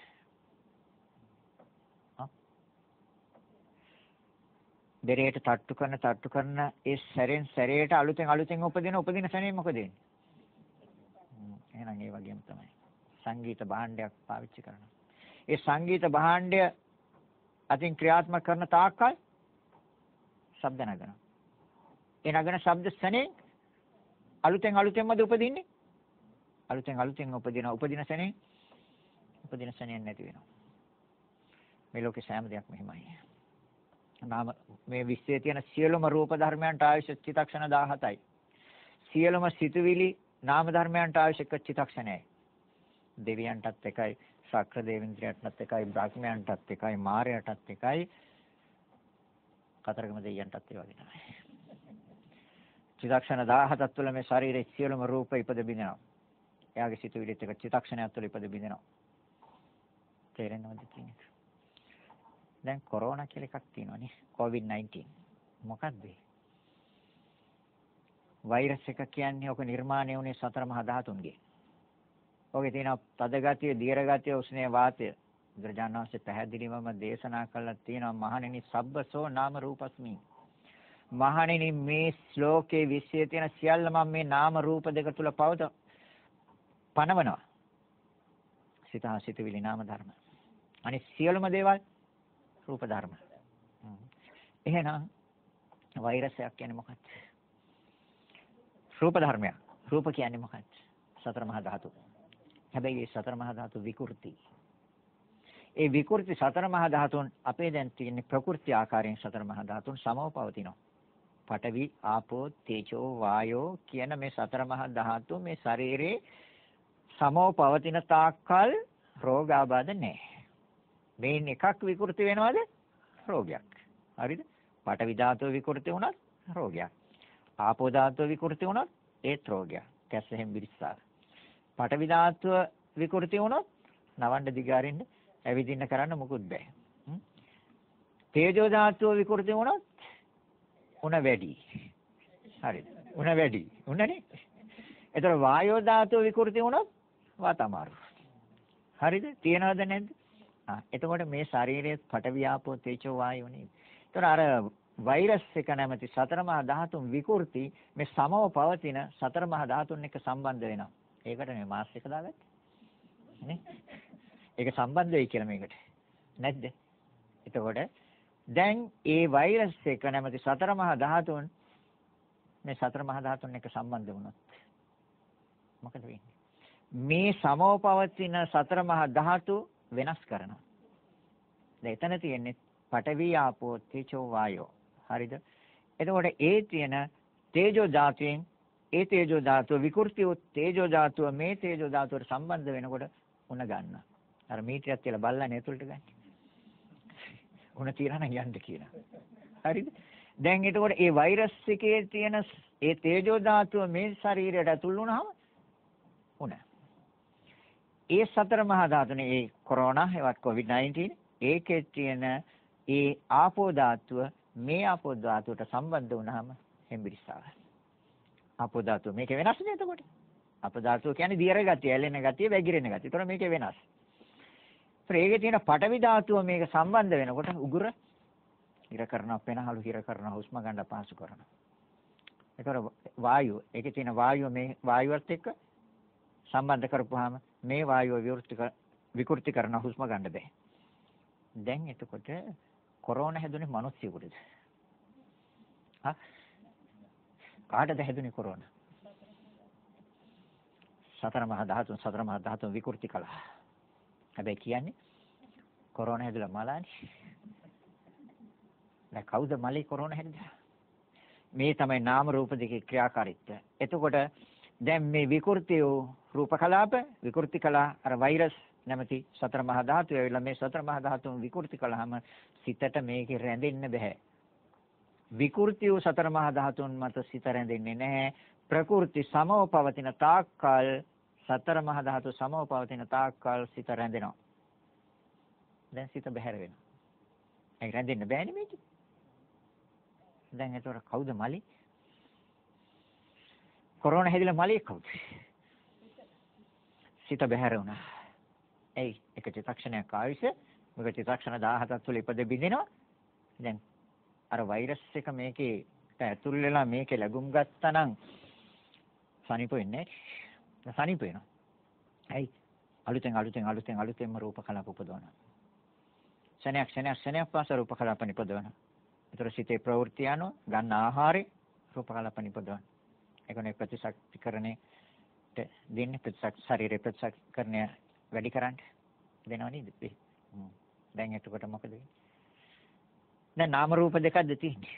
බෙරේට තට්ටු කරන ඒ සැරයට අලුතෙන් උපදින ශරණය මොකද වෙන්නේ? එහෙනම් ඒ වගේම තමයි. සංගීත භාණ්ඩයක් පාවිච්චි කරනවා. ඒ සංගීත භාණ්ඩය අතින් ක්‍රියාත්මක කරන තාක්කල් ශබ්ද නගනවා. ඒ නගන ශබ්ද ශරණයෙන් අලුතෙන්මද උපදින්නේ? අලුතෙන් උපදින ශරණයෙන් නැති වෙනවා. මේ ලෝකේ සෑම දෙයක්ම එහෙමයි. නාම මේ විශ්වයේ තියෙන සියලුම රූප ධර්මයන්ට ආයුෂ චිත්තක්ෂණ 17යි. සියලුම සිතුවිලි නාම ධර්මයන්ට ආයුෂ චිත්තක්ෂණයයි. දෙවියන්ටත් එකයි, ශක්‍ර දේවින්ද්‍රයන්ටත් එකයි, බ්‍රහ්මයන්ටත් එකයි, මාරයටත් එකයි, කතරගම දෙවියන්ටත් ඒ වගේ තමයි. චිත්තක්ෂණ 17ක් තුළ මේ ශරීරයේ සියලුම රූප ඉපද බිඳිනවා. එයාගේ සිතුවිලිත් එක චිත්තක්ෂණයක් තුළ ඉපද බිඳිනවා. තේරෙනවද කියන්නේ? දැන් කොරෝනා කියලා එකක් තියෙනවානේ. COVID-19. මොකක්ද? වෛරස් එක කියන්නේ ඔක නිර්මාණය වුණේ සතර මහා ධාතුන්ගේ. ඔකේ තියෙන තද ගතිය, දීර්ඝ ගතිය, උෂ්ණය, වාතය. බුදුරජාණන් වහන්සේ පැහැදිලිවම දේශනා කළා තියෙනවා මහණෙනි සබ්බසෝ නාම රූපස්මි. මහණෙනි මේ ශ්ලෝකේ විශ්යේ තියෙන සියල්ල මම මේ නාම රූප දෙක තුල පනවනවා. සිතවිලි නාම ධර්ම. අනිත් සියලුම දේවල් රූප ධර්ම. එහෙනම් වෛරසයක් කියන්නේ මොකක්ද? රූප ධර්මයක්. රූප කියන්නේ මොකක්ද? සතර මහා ධාතු. හැබැයි මේ සතර මහා ධාතු විකෘති. ඒ විකෘති සතර මහා ධාතුන් අපේ දැන් තියෙන ප්‍රකෘති ආකාරයෙන් සතර මහා ධාතුන් සමව පවතිනවා. පඨවි, ආපෝ, තේජෝ, වායෝ කියන මේ සතර මහා ධාතු මේ ශරීරේ සමව පවතින තාක්කල් රෝගාබාධ නැහැ. මේන් එකක් විකෘති වෙනවද? රෝගයක්. හරිද? පඨවි ධාතුව විකෘති වුණත් රෝගයක්. ආපෝ ධාතුව විකෘති වුණත් ඒත් රෝගයක්. කැස්සෙන් බිරිස්සා. පඨවි ධාතුව විකෘති වුණොත් නවන්න දිගාරින්න ඇවිදින්න කරන්න මොකුත් බෑ. තේජෝ ධාතුව විකෘති වුණොත් උණ වැඩි. හරිද? උණ වැඩි. උණනේ. ඒතර වායෝ ධාතුව විකෘති වුණොත් වාත අමාරු. හරිද? තියනවද නැද්ද? එතකොට මේ ශරීරයේ පඨවි ආපෝ තේජෝ වායෝ නේද? ඒතර අර වෛරස් එක නැමැති සතර මහා ධාතුන් විකෘති මේ සමව පවතින සතර මහා ධාතුන් එක්ක සම්බන්ධ වෙනවා. ඒකට මේ මාස් එක දාගත්තේ. නේ? ඒක සම්බන්ධ වෙයි කියලා මේකට. නැද්ද? එතකොට දැන් ඒ වෛරස් එක නැමැති සතර මහා ධාතුන් මේ සතර මහා ධාතුන් එක්ක සම්බන්ධ වුණොත් මොකද වෙන්නේ? මේ සමව පවතින සතර මහා ධාතු වෙනස් කරනවා. දැන් එතන තියෙන්නේ පඨවි ආපෝ තේජෝ වායෝ. හරිද? එතකොට ඒ තියෙන තේජෝ ධාතුවෙන් ඒ තේජෝ ධාතුව විකෘති වූ තේජෝ ධාතුව මේ තේජෝ ධාතුවට සම්බන්ධ වෙනකොට උණ ගන්නවා. අර මීටරයක් තියලා බල්ලානේ ඇතුළට ගන්න. උණ තියලා නම් යන්න කියනවා. හරිද? දැන් එතකොට ඒ වෛරස් එකේ තියෙන ඒ තේජෝ ධාතුව මේ ශරීරයට ඇතුල් වුණාම උණ. ඒ සතර මහා ධාතුනේ ඒ කොරෝනා ඒවත් COVID-19 ඒකේ තියෙන ඒ ආපෝ ධාතුව මේ ආපෝ ධාතුවට සම්බන්ධ වුණාම හෙම්බිරිස්සාව. ආපෝ ධාතුව මේක වෙනස් නේ එතකොට. ආපෝ ධාතුව කියන්නේ දියර ගතිය, ඇලෙන ගතිය, වැగిරෙන ගතිය. ඒතර මේක වෙනස්. ඒකේ තියෙන පඨවි ධාතුව මේක සම්බන්ධ වෙනකොට උගුර හිර කරනවා, පෙනහළු හිර කරනවා, හුස්ම ගන්න අපහසු කරනවා. ඒතර වායුව, ඒකේ තියෙන වායුව මේ වායුවත් එක්ක සම්බන්ධ කරපුවාම මේ වායුව විකෘති කරන හුස්ම ගන්න බෑ. දැන් එතකොට කොරෝනා හැදුනේ මිනිස්සුෙකුටද? කාටද හැදුනේ කොරෝනා? සතර මහා ධාතුන් විකෘති කළා. හැබැයි කියන්නේ කොරෝනා හැදලා මලානේ. දැන් කවුද මලේ කොරෝනා හැදුවා? මේ තමයි නාම රූප දෙකේ ක්‍රියාකාරීත්වය. එතකොට දැන් මේ විකෘති රූප කලාප විකෘති කළා අර වෛරස් නැමැති සතර මහා ධාතු ඇවිල්ලා මේ සතර මහා ධාතුන් විකෘති කළාම සිතට මේකේ රැඳෙන්න බෑ. විකෘති වූ සතර මහා ධාතුන් මත සිත රැඳෙන්නේ නැහැ. ප්‍රකෘති සමව පවතින තාක්කල් සතර මහා ධාතු සමව පවතින තාක්කල් සිත රැඳෙනවා. දැන් සිත බැහැර වෙනවා. ඒක රැඳෙන්න බෑනේ මේක. දැන් ඒතර කවුද මලි? කොරෝනා හැදිලා මලේ කවුද? සිත බැහැර වුණා. එයි එක චිත්තක්ෂණයක් ආවිස මේක චිත්තක්ෂණ 17ක් තුල ඉපද බින්දිනවා. දැන් අර වෛරස් එක මේකේ ඇතුල් වෙලා මේකේ ලැබුම් ගත්තා නම් සනීප වෙන්නේ නැහැ. සනීප වෙනවා. ඇයි? අලුතෙන්ම රූප කලාප උපදවනවා. ක්ෂණයක් පාස රූප කලාප නිපදවනවා. ඒතර සිතේ ප්‍රවෘත්ති යනවා ගන්න ආහාරේ රූප කලාප නිපදවනවා. ඒකනේ ප්‍රතිශක්තිකරණේ දෙන්නේ ශරීරේ ප්‍රතිශක්තිකරණය වැඩි කරන්න දෙනව නේද? දැන් එතකොට මොකද වෙන්නේ? දැන් නාම රූප දෙකක්ද තියෙන්නේ.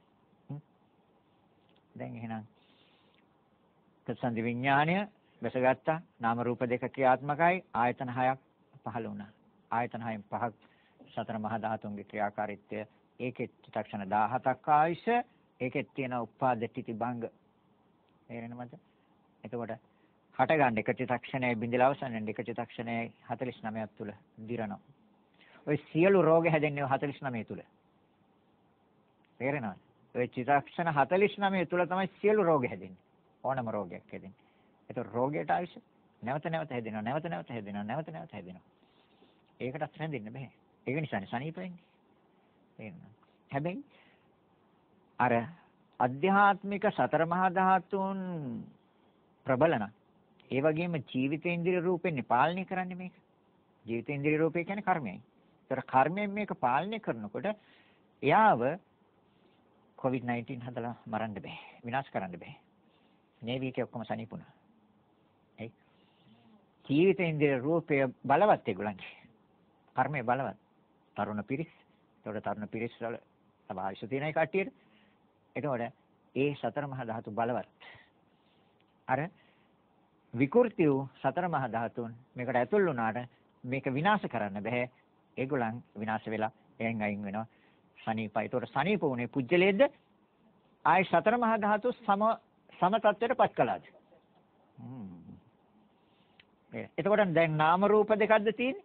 දැන් එහෙනම් ප්‍රසන්න විඥාණය බැසගත්තා. නාම රූප දෙක ක්‍රියාත්මකයි. ආයතන 6ක් පහළ වුණා. ආයතන 6න් 5ක් සතර මහා ධාතුන්ගේ ක්‍රියාකාරීත්වය ඒකේ චිත්තක්ෂණ 17ක් ආයුෂ ඒකෙත් තියෙන උපාද තිති භංග තේරෙනවද? එතකොට හට ගන්න එක චිත්තක්ෂණයේ බිඳලා අවසන් එක චිත්තක්ෂණයේ 49ක් තුල දිරනවා. ඔය සියලු රෝග හැදෙන්නේ 49 තුල. තේරෙනවද? ඔය චිත්තක්ෂණ 49 තුල තමයි සියලු රෝග හැදෙන්නේ. ඕනම රෝගයක් හැදෙන්නේ. ඒතකොට රෝගයට ආයුෂ නැවත හැදෙනවා. ඒකටත් හැදෙන්න බෑ. ඒක නිසානේ සනීප වෙන්නේ. තේරෙනවද? හැබැයි අර අධ්‍යාත්මික සතර මහා ධාතුන් ප්‍රබලන ඒ වගේම ජීවිතේන්ද්‍රිය රූපෙන්නේ පාලනය කරන්නේ මේක. ජීවිතේන්ද්‍රිය රූපය කියන්නේ කර්මයයි. ඒතර කර්මයෙන් මේක පාලනය කරනකොට එයාව COVID-19 හදලා මරන්න බෑ. විනාශ කරන්න බෑ. නේවිකේ ඔක්කොම සනීපුණා. ඒ ජීවිතේන්ද්‍රිය රූපය බලවත් ඒගොල්ලන්ගේ. කර්මය බලවත්. තරුණ පිරිස්. ඒතකොට තරුණ පිරිස් වල සභාවිෂ තියෙන කට්ටියට. එතකොට ඒ සතර මහා ධාතු බලවත්. අර විකෘති වූ සතර මහා ධාතුන් මේකට ඇතුල් වුණාට මේක විනාශ කරන්න බෑ. ඒගොල්ලන් විනාශ වෙලා එයන් අයින් වෙනවා. සනීපයි. ඒතකොට සනීප වුණේ පුජ්‍යලේද්ද? ආයි සතර මහා ධාතු සම තත්ත්වයටපත් කළාද? එතකොට දැන් නාම රූප දෙකක්ද තියෙන්නේ?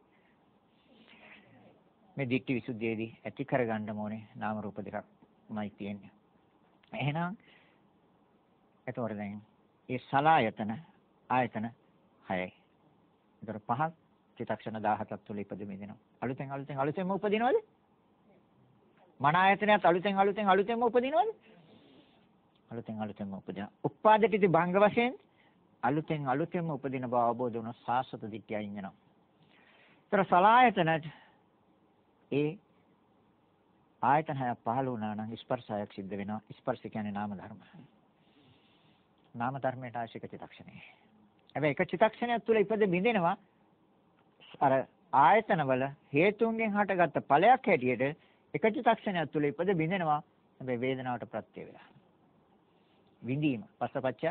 මේ දිට්ඨි විසුද්ධියේදී ඇති කරගන්න ඕනේ නාම රූප දෙකක්මයි තියෙන්නේ. එහෙනම් එතකොට දැන් ඒ සලායතන ආයතන 6යි. ඒතර 5ක් චිත්තක්ෂණ 17ක් තුල ඉපද මිදෙනවා. අලුතෙන්ම උපදිනවද? මන ආයතනයත් අලුතෙන්ම උපදිනවද? අලුතෙන්ම උපදිනවා. උපාදිතී භංග වශයෙන් අලුතෙන්ම උපදින බව අවබෝධ වුණොත් සාස්වත දිට්ඨිය අයින් වෙනවා. ඒතර සලායතන ඒ ආයතන 6 පහළ වුණා නම් ස්පර්ශයක් සිද්ධ වෙනවා. ස්පර්ශ කියන්නේ නාම ධර්ම. නාම ධර්මයට ආශික චිත්තක්ෂණය. හැබැයි එක චිත්තක්ෂණයක් තුළ ඉපද බිඳෙනවා අර ආයතනවල හේතුන්ගෙන් හටගත්ත ඵලයක් හැටියට එක චිත්තක්ෂණයක් තුළ ඉපද බිඳෙනවා. හැබැයි වේදනාවට ප්‍රත්‍ය වෙලා. විඳීම පස්සපච්ච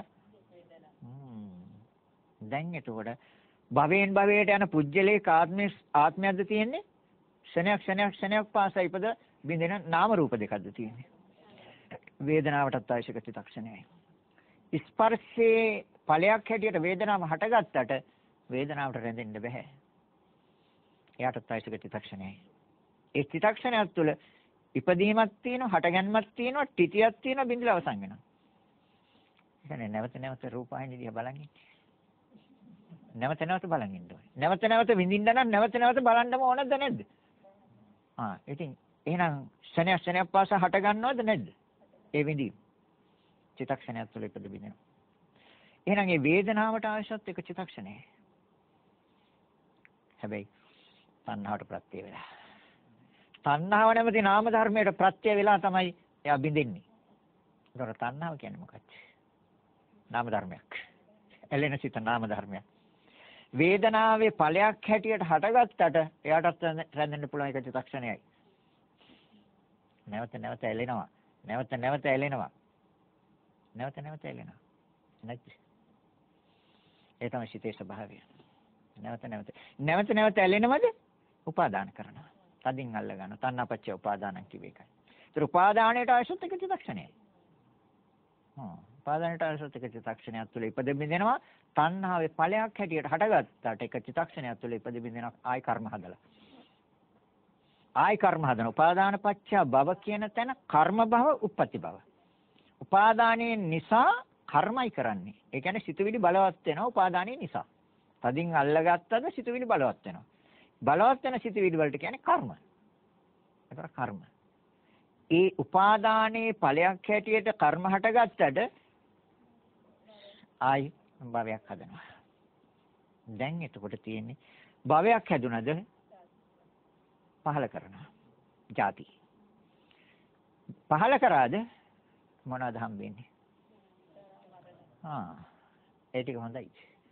දැන් එතකොට භවයෙන් භවයට යන පුජ්‍යලේ ආත්මයක්ද තියෙන්නේ? ක්ෂණයක් පාසා ඉපද බින්දෙන නාම රූප දෙකක්ද තියෙන්නේ? වේදනාවටත් ආශික චිත්තක්ෂණයයි. ස්පර්ශයේ ඵලයක් හැටියට වේදනාව හටගත්තට වේදනාවට රැඳෙන්න බෑ. එයාටත් ආශික චිත්තක්ෂණයයි. ඒ චිත්තක්ෂණයක් තුළ ඉපදීමක් තියෙනවා, හටගැන්මක් තියෙනවා, තිතියක් තියෙනවා, බින්දලා අවසන් වෙනවා. කියන්නේ නැවත රූපాయని දිහා බලන් ඉන්නේ. නැවත බලන් ඉන්න ඕනේ. නැවත විඳින්න නම් නැවත බලන්නම ඕනද නැද්ද? ඉතින් එහෙනම් ක්ෂණයක් පාසා හට ගන්නවද නැද්ද? ඒ විඳීම. චිත්තක්ෂණයක් තුළ ඉපද බිඳිනවා. එහෙනම් මේ වේදනාවට අවශ්‍යත් එක චිත්තක්ෂණය. හැබැයි තණ්හාවට ප්‍රත්‍ය වෙලා. තණ්හාව නැමැති නාම ධර්මයට ප්‍රත්‍ය වෙලා තමයි එයා බිඳින්නේ. ඒතර තණ්හාව කියන්නේ මොකක්ද? නාම ධර්මයක්. එළෙන සිත නාම ධර්මයක්. වේදනාවේ ඵලයක් හැටියට හටගත්තට එයාටත් රැඳෙන්න පුළුවන් එක චිත්තක්ෂණයයි. නැවත එළෙනවා. නැවත එළෙනවා. නැත්. ඒ තමයි සිතේ ස්වභාවය. නැවත එළෙනවද? උපාදාන කරනවා. තදින් අල්ල ගන්න. තණ්හාපච්චය උපාදානං කිව්ව එකයි. ඒතර උපාදානයට අවශ්‍යත් එක චිත්තක්ෂණයයි. උපාදානයට අවශ්‍යත් එක චිත්තක්ෂණයක් තුළ ඉපද බින්දෙනවා. තණ්හාවේ ඵලයක් හැටියට හටගත්තාට එක චිත්තක්ෂණයක් තුළ ඉපද බින්දෙනවා. ආයි කර්ම හදලා. උපාදාන පත්‍ය භව කියන තැන කර්ම භව, උප්පත්ති භව. උපාදානයේ නිසා කර්මයි කරන්නේ. ඒ කියන්නේ සිතුවිලි බලවත් වෙනවා උපාදානයේ නිසා. තදින් අල්ලගත්තද සිතුවිලි බලවත් වෙනවා. බලවත් වෙන සිතුවිලි වලට කියන්නේ කර්ම. ඒතර කර්ම. ඒ උපාදානයේ ඵලයක් හැටියට කර්ම හටගත්තට ආයි භවයක් හදනවා. දැන් එතකොට තියෙන්නේ භවයක් හැදුනද පහල කරනවා. ಜಾති. පහල කරාද මොනවද හම්බෙන්නේ? ඒ ටික හොඳයි.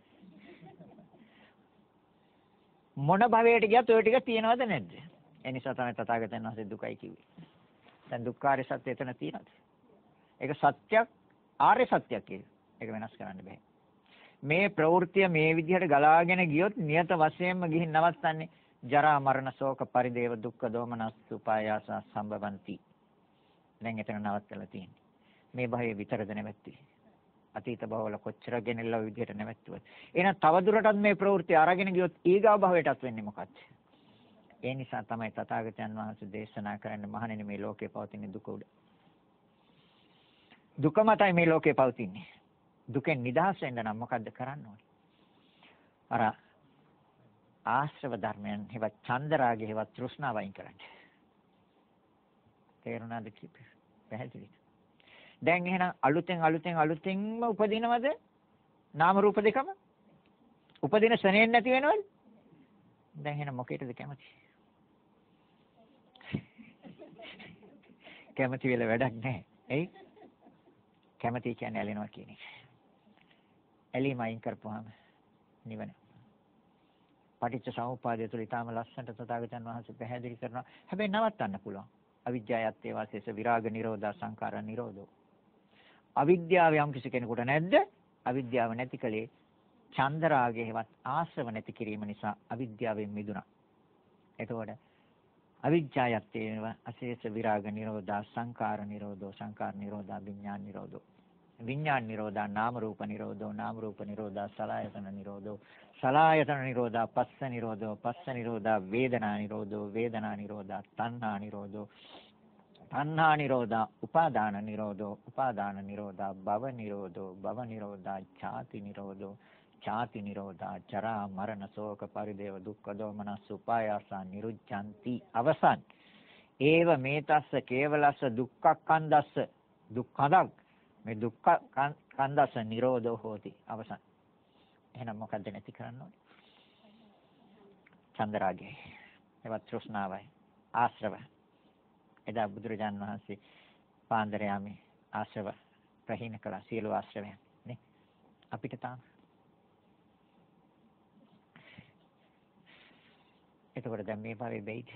මොන භවයට ගියත් ඔය ටික තියෙනවද නැද්ද? ඒ නිසා තමයි තථාගතයන් වහන්සේ දුකයි කිව්වේ. දැන් දුක්ඛාරය සත්‍ය එතන තියෙනවද? ඒක සත්‍යයක්, ආර්ය සත්‍යයක් කියලා. ඒක වෙනස් කරන්න බෑ. මේ ප්‍රවෘත්තිය මේ විදිහට ගලාගෙන ගියොත් නියත වශයෙන්ම ගිහින් නවත්තන්නේ ජරා මරණ ශෝක පරිදේව දුක්ඛ දෝමනස් උපායාස සම්භවಂತಿ. දැන් එතන නවත්තලා තියෙන්නේ. මේ භවයේ විතරද නැවැත්ති. අතීත භවවල කොච්චර ගෙනෙල්ලා විදිහට නැවැත්තුවත්. එහෙනම් තවදුරටත් මේ ප්‍රවෘත්ති අරගෙන ගියොත් ඊගාව භවයටත් වෙන්නේ මොකක්ද? ඒ නිසා තමයි තථාගතයන් වහන්සේ දේශනා කරන්නේ මහණෙනි මේ ලෝකේ පවතින දුක උඩ. දුක මතයි මේ ලෝකේ පවතින්නේ. දුකෙන් නිදහස් වෙන්න නම් මොකද්ද කරන්න ඕනේ? අර ආශ්‍රව ධර්මයන් හේවත් චන්දරාගේ හේවත් තෘෂ්ණාව වයින් කරන්න. තේරුණාද කිව්වේ? පැහැදිලිද? දැන් එහෙනම් අලුතෙන්ම උපදිනවද? නාම රූප දෙකම? උපදින ශරණයෙන් නැති වෙනවද? දැන් එහෙනම් මොකේද කැමති? කැමති වෙල වැඩක් නැහැ. එයි කැමති කියන්නේ ඇලෙනවා කියන එක. ඇලීම අයින් කරපුවාම නිවන. පටිච්ච සමුප්පාදය තුළ ඊටාම ලස්සනට තථාගතයන් වහන්සේ පැහැදිලි කරනවා. හැබැයි නවත්තන්න පුළුවන්. අවිජ්ජායත්තේ වාසේස විරාග නිරෝධා සංඛාර නිරෝධෝ. අවිද්‍යාව යම් කිසි කෙනෙකුට නැද්ද? අවිද්‍යාව නැති කලේ චන්දරාගයේවත් ආශ්‍රව නැති කිරීම නිසා අවිද්‍යාවෙන් මිදුණා. එතකොට අවිජ්ජායත්තේව අශේෂ විරාග නිරෝධා සංඛාර නිරෝධෝ සංඛාර නිරෝධා විඥාන නිරෝධෝ විඥාන නිරෝධා නාම රූප නිරෝධෝ නාම රූප නිරෝධා සලආයතන නිරෝධෝ සලආයතන නිරෝධා පස්ස නිරෝධෝ පස්ස නිරෝධා වේදනා නිරෝධෝ වේදනා නිරෝධා තණ්හා නිරෝධෝ තණ්හා නිරෝධා උපාදාන නිරෝධෝ උපාදාන නිරෝධා භව නිරෝධෝ භව නිරෝධා ඡාති නිරෝධෝ ඡාති නිරෝධා ජරා මරණ ශෝක පරිදේව දුක්ඛ දෝමනස් උපායාස නිරුද්ධಂತಿ අවසන් ඒව මේතස්ස කේවලස්ස දුක්ඛක්ඛන්දස්ස දුක්ඛදක් මේ දුක්ඛ කන්දස්ස නිරෝධෝ හෝති අවසන්. එහෙනම් මොකද්ද නැති කරන්න ඕනේ? චන්දරාගය. ඒවත් තෘෂ්ණාවයි ආශ්‍රව. එදා බුදුරජාන් වහන්සේ පාන්දර යාමේ ආශ්‍රව ප්‍රහීන කළා සියලු ආශ්‍රවයන් නේ. අපිට තාම එතකොට දැන් මේ භවයේ වෙයිද?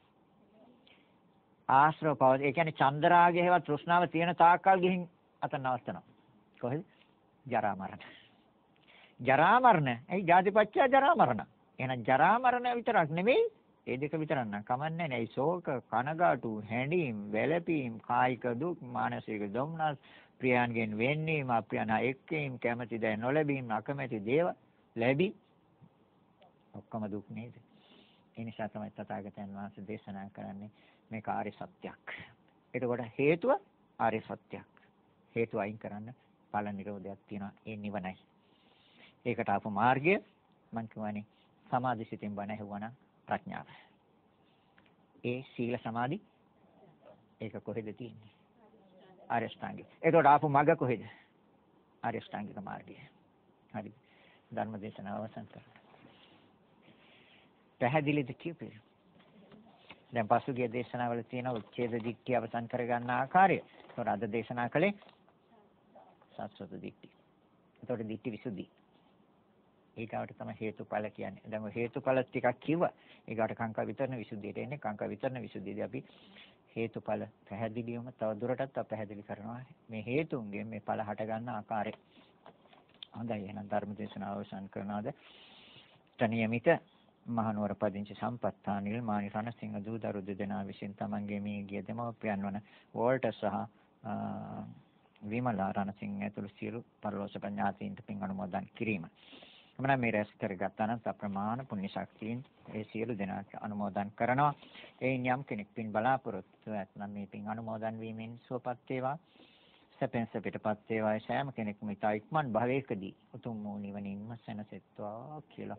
ආශ්‍රව පව ඒ කියන්නේ චන්දරාගය හේවත් තෘෂ්ණාව තියෙන තාක්කල් ගිහින් අතන නවත්තනවා. කොහෙද? ජරා මරණ. ජරා මරණ. ඒ ජාතිපච්චය ජරා මරණ. එහෙනම් ජරා මරණ විතරක් නෙමෙයි ඒ දෙක විතරක් නම් කමන්නේ නැහැ. ඒ ශෝක, කනගාටු, හැඬීම්, වැළපීම්, කායික දුක්, මානසික දුම්නස්, ප්‍රියයන්ගෙන් වෙන්වීම, අප්‍රියයන් එක්කීම්, කැමැති දේ නොලැබීම, අකමැති දේව ලැබී ඔක්කොම දුක් නේද? ඒ නිසා තමයි තථාගතයන් වහන්සේ දේශනා කරන්නේ මේක ආර්ය සත්‍යයක්. එතකොට හේතුව ආර්ය සත්‍යයක්. හේතුව අයින් කරන්න ඵල නිරෝධයක් තියෙනවා. ඒ නිවනයි. ඒකට ආපු මාර්ගය මම කියවනේ සමාධි සිතින් බණ ඇහුවනම් ප්‍රඥාව. ඒ සීල සමාධි ඒක කොහෙද තියෙන්නේ? ආර්ය ශ්‍රාංගික. එතකොට ආපු මග කොහෙද? ආර්ය ශ්‍රාංගික මාර්ගය. හරි. ධර්ම දේශනාව අවසන් කරනවා. පැහැදිලිද කියපේ? දැන් පසුගිය දේශනාවල තියෙන උච්ඡේද දික්ටි අවසන් කරගන්න ආකාරය. ඒතකොට අද දේශනා කළේ සත්‍යත දික්ටි. ඒතකොට දික්ටි විසුද්ධි. ඒකට තමයි හේතුඵල කියන්නේ. දැන් හේතුඵල ටිකක් කිව්වා. ඒකට කාංකා විතරන විසුද්ධියට එන්නේ. කාංකා විතරන විසුද්ධියදී අපි හේතුඵල පැහැදිලිවම තව දුරටත් පැහැදිලි කරනවා. මේ හේතුන්ගෙන් මේ ඵල හට ගන්න ආකාරය. හොඳයි එහෙනම් ධර්ම දේශනාව අවසන් කරනවාද? තනියමිත මහනුවර පදිංචි සම්පත්තානිල් මානි රණසිංහ දූ දරු දෙදෙනා විසින් තමන්ගේ මේ ගිය දෙමව්පියන් වන වෝල්ටර් සහ විමලා රණසිංහ ඇතුළු සියලු පරලෝක ඥාතීන්ට පින් අනුමෝදන් කිරීම. එමනම් මේ රැස් කරගත්තා නම් අප්‍රමාණ පුණ්‍ය ශක්තියින් ඒ සියලු දෙනාට අනුමෝදන් කරනවා. එයින් යම් කෙනෙක් පින් බලාපොරොත්තු ඇතනම් මේ පින් අනුමෝදන් වීමෙන් සුවපත් වේවා. සැපෙන් සැපයටපත් වේවා. සෑම කෙනෙකුම ඊට ඉක්මන් භවයකදී උතුම් වූ නිවනින්ම සැනසෙත්වා කියලා.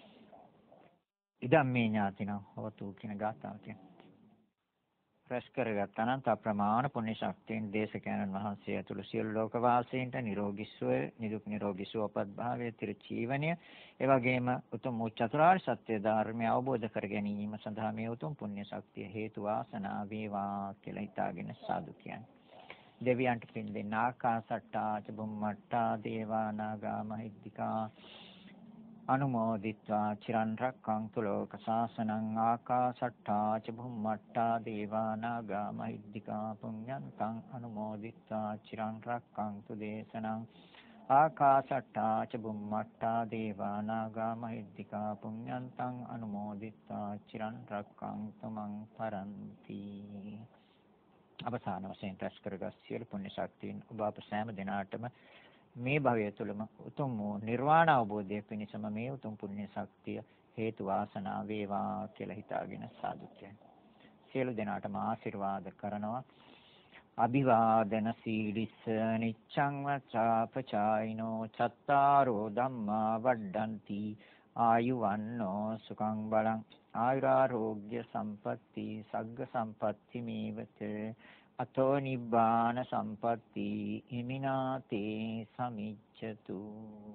ඉදම් මේ ඥාතින හෝතු කියන ගාථාව කියන රැස් කරගත්තා නම් අප්‍රමාණ පුණ්‍ය ශක්තියෙන් දේශකයන්න් වහන්සේ ඇතුළු සියලු ලෝක වාසීන්ට නිරෝගී සුවය, නිදුක් නිරෝගී සුවපත් භාවය, තිරචීවනය, ඒ වගේම උතුම් චතුරාර්ය සත්‍ය ධර්මය අවබෝධ කර ගැනීම සඳහා මේ උතුම් පුණ්‍ය ශක්තිය හේතු වාසනා වේවා කියලා හිතාගෙන සාදු කියන්නේ. දෙවියන්ට පින් දෙන්න ආකාසට්ටා ච බුම්මට්ටා දේවා නාග මහිද්దికා අනුමෝදිත්වා චිරන් රැක්කන්තු ලෝක සාසනං ආකාසට්ටා ච බුම්මට්ටා දේවා නාග මහිද්దికා පුඤ්ඤන්තං අනුමෝදිත්වා චිරන් රැක්කන්තු දේශනං ආකාසට්ටා ච බුම්මට්ටා දේවා නාග මහිද්దికා පුඤ්ඤන්තං අනුමෝදිත්වා චිරන් රැක්කන්තු මං පරන්ති. අවසාන වශයෙන් රැස් කරගත් සියලු පුණ්‍ය ශක්තියින් ඔබ අප සෑම දිනාටම මේ භවය තුළම උතුම් වූ නිර්වාණ අවබෝධය පිණිසම මේ උතුම් පුණ්‍ය ශක්තිය හේතු වාසනා වේවා කියලා හිතාගෙන සාදු කියනවා. සියලු දෙනාටම ආශිර්වාද කරනවා. අභිවාදන සීලිස්ස නිච්ඡං වචාපචායිනෝ චත්තාරෝ ධම්මා වඩ්ඩಂತಿ ආයුවන්නෝ සුඛං බලං ආයුරාෝග්‍ය සම්පatti සග්ග සම්පatti මේවත අතෝ නිබ්බාන සම්පatti හිමිනාතේ සමිච්ඡතු.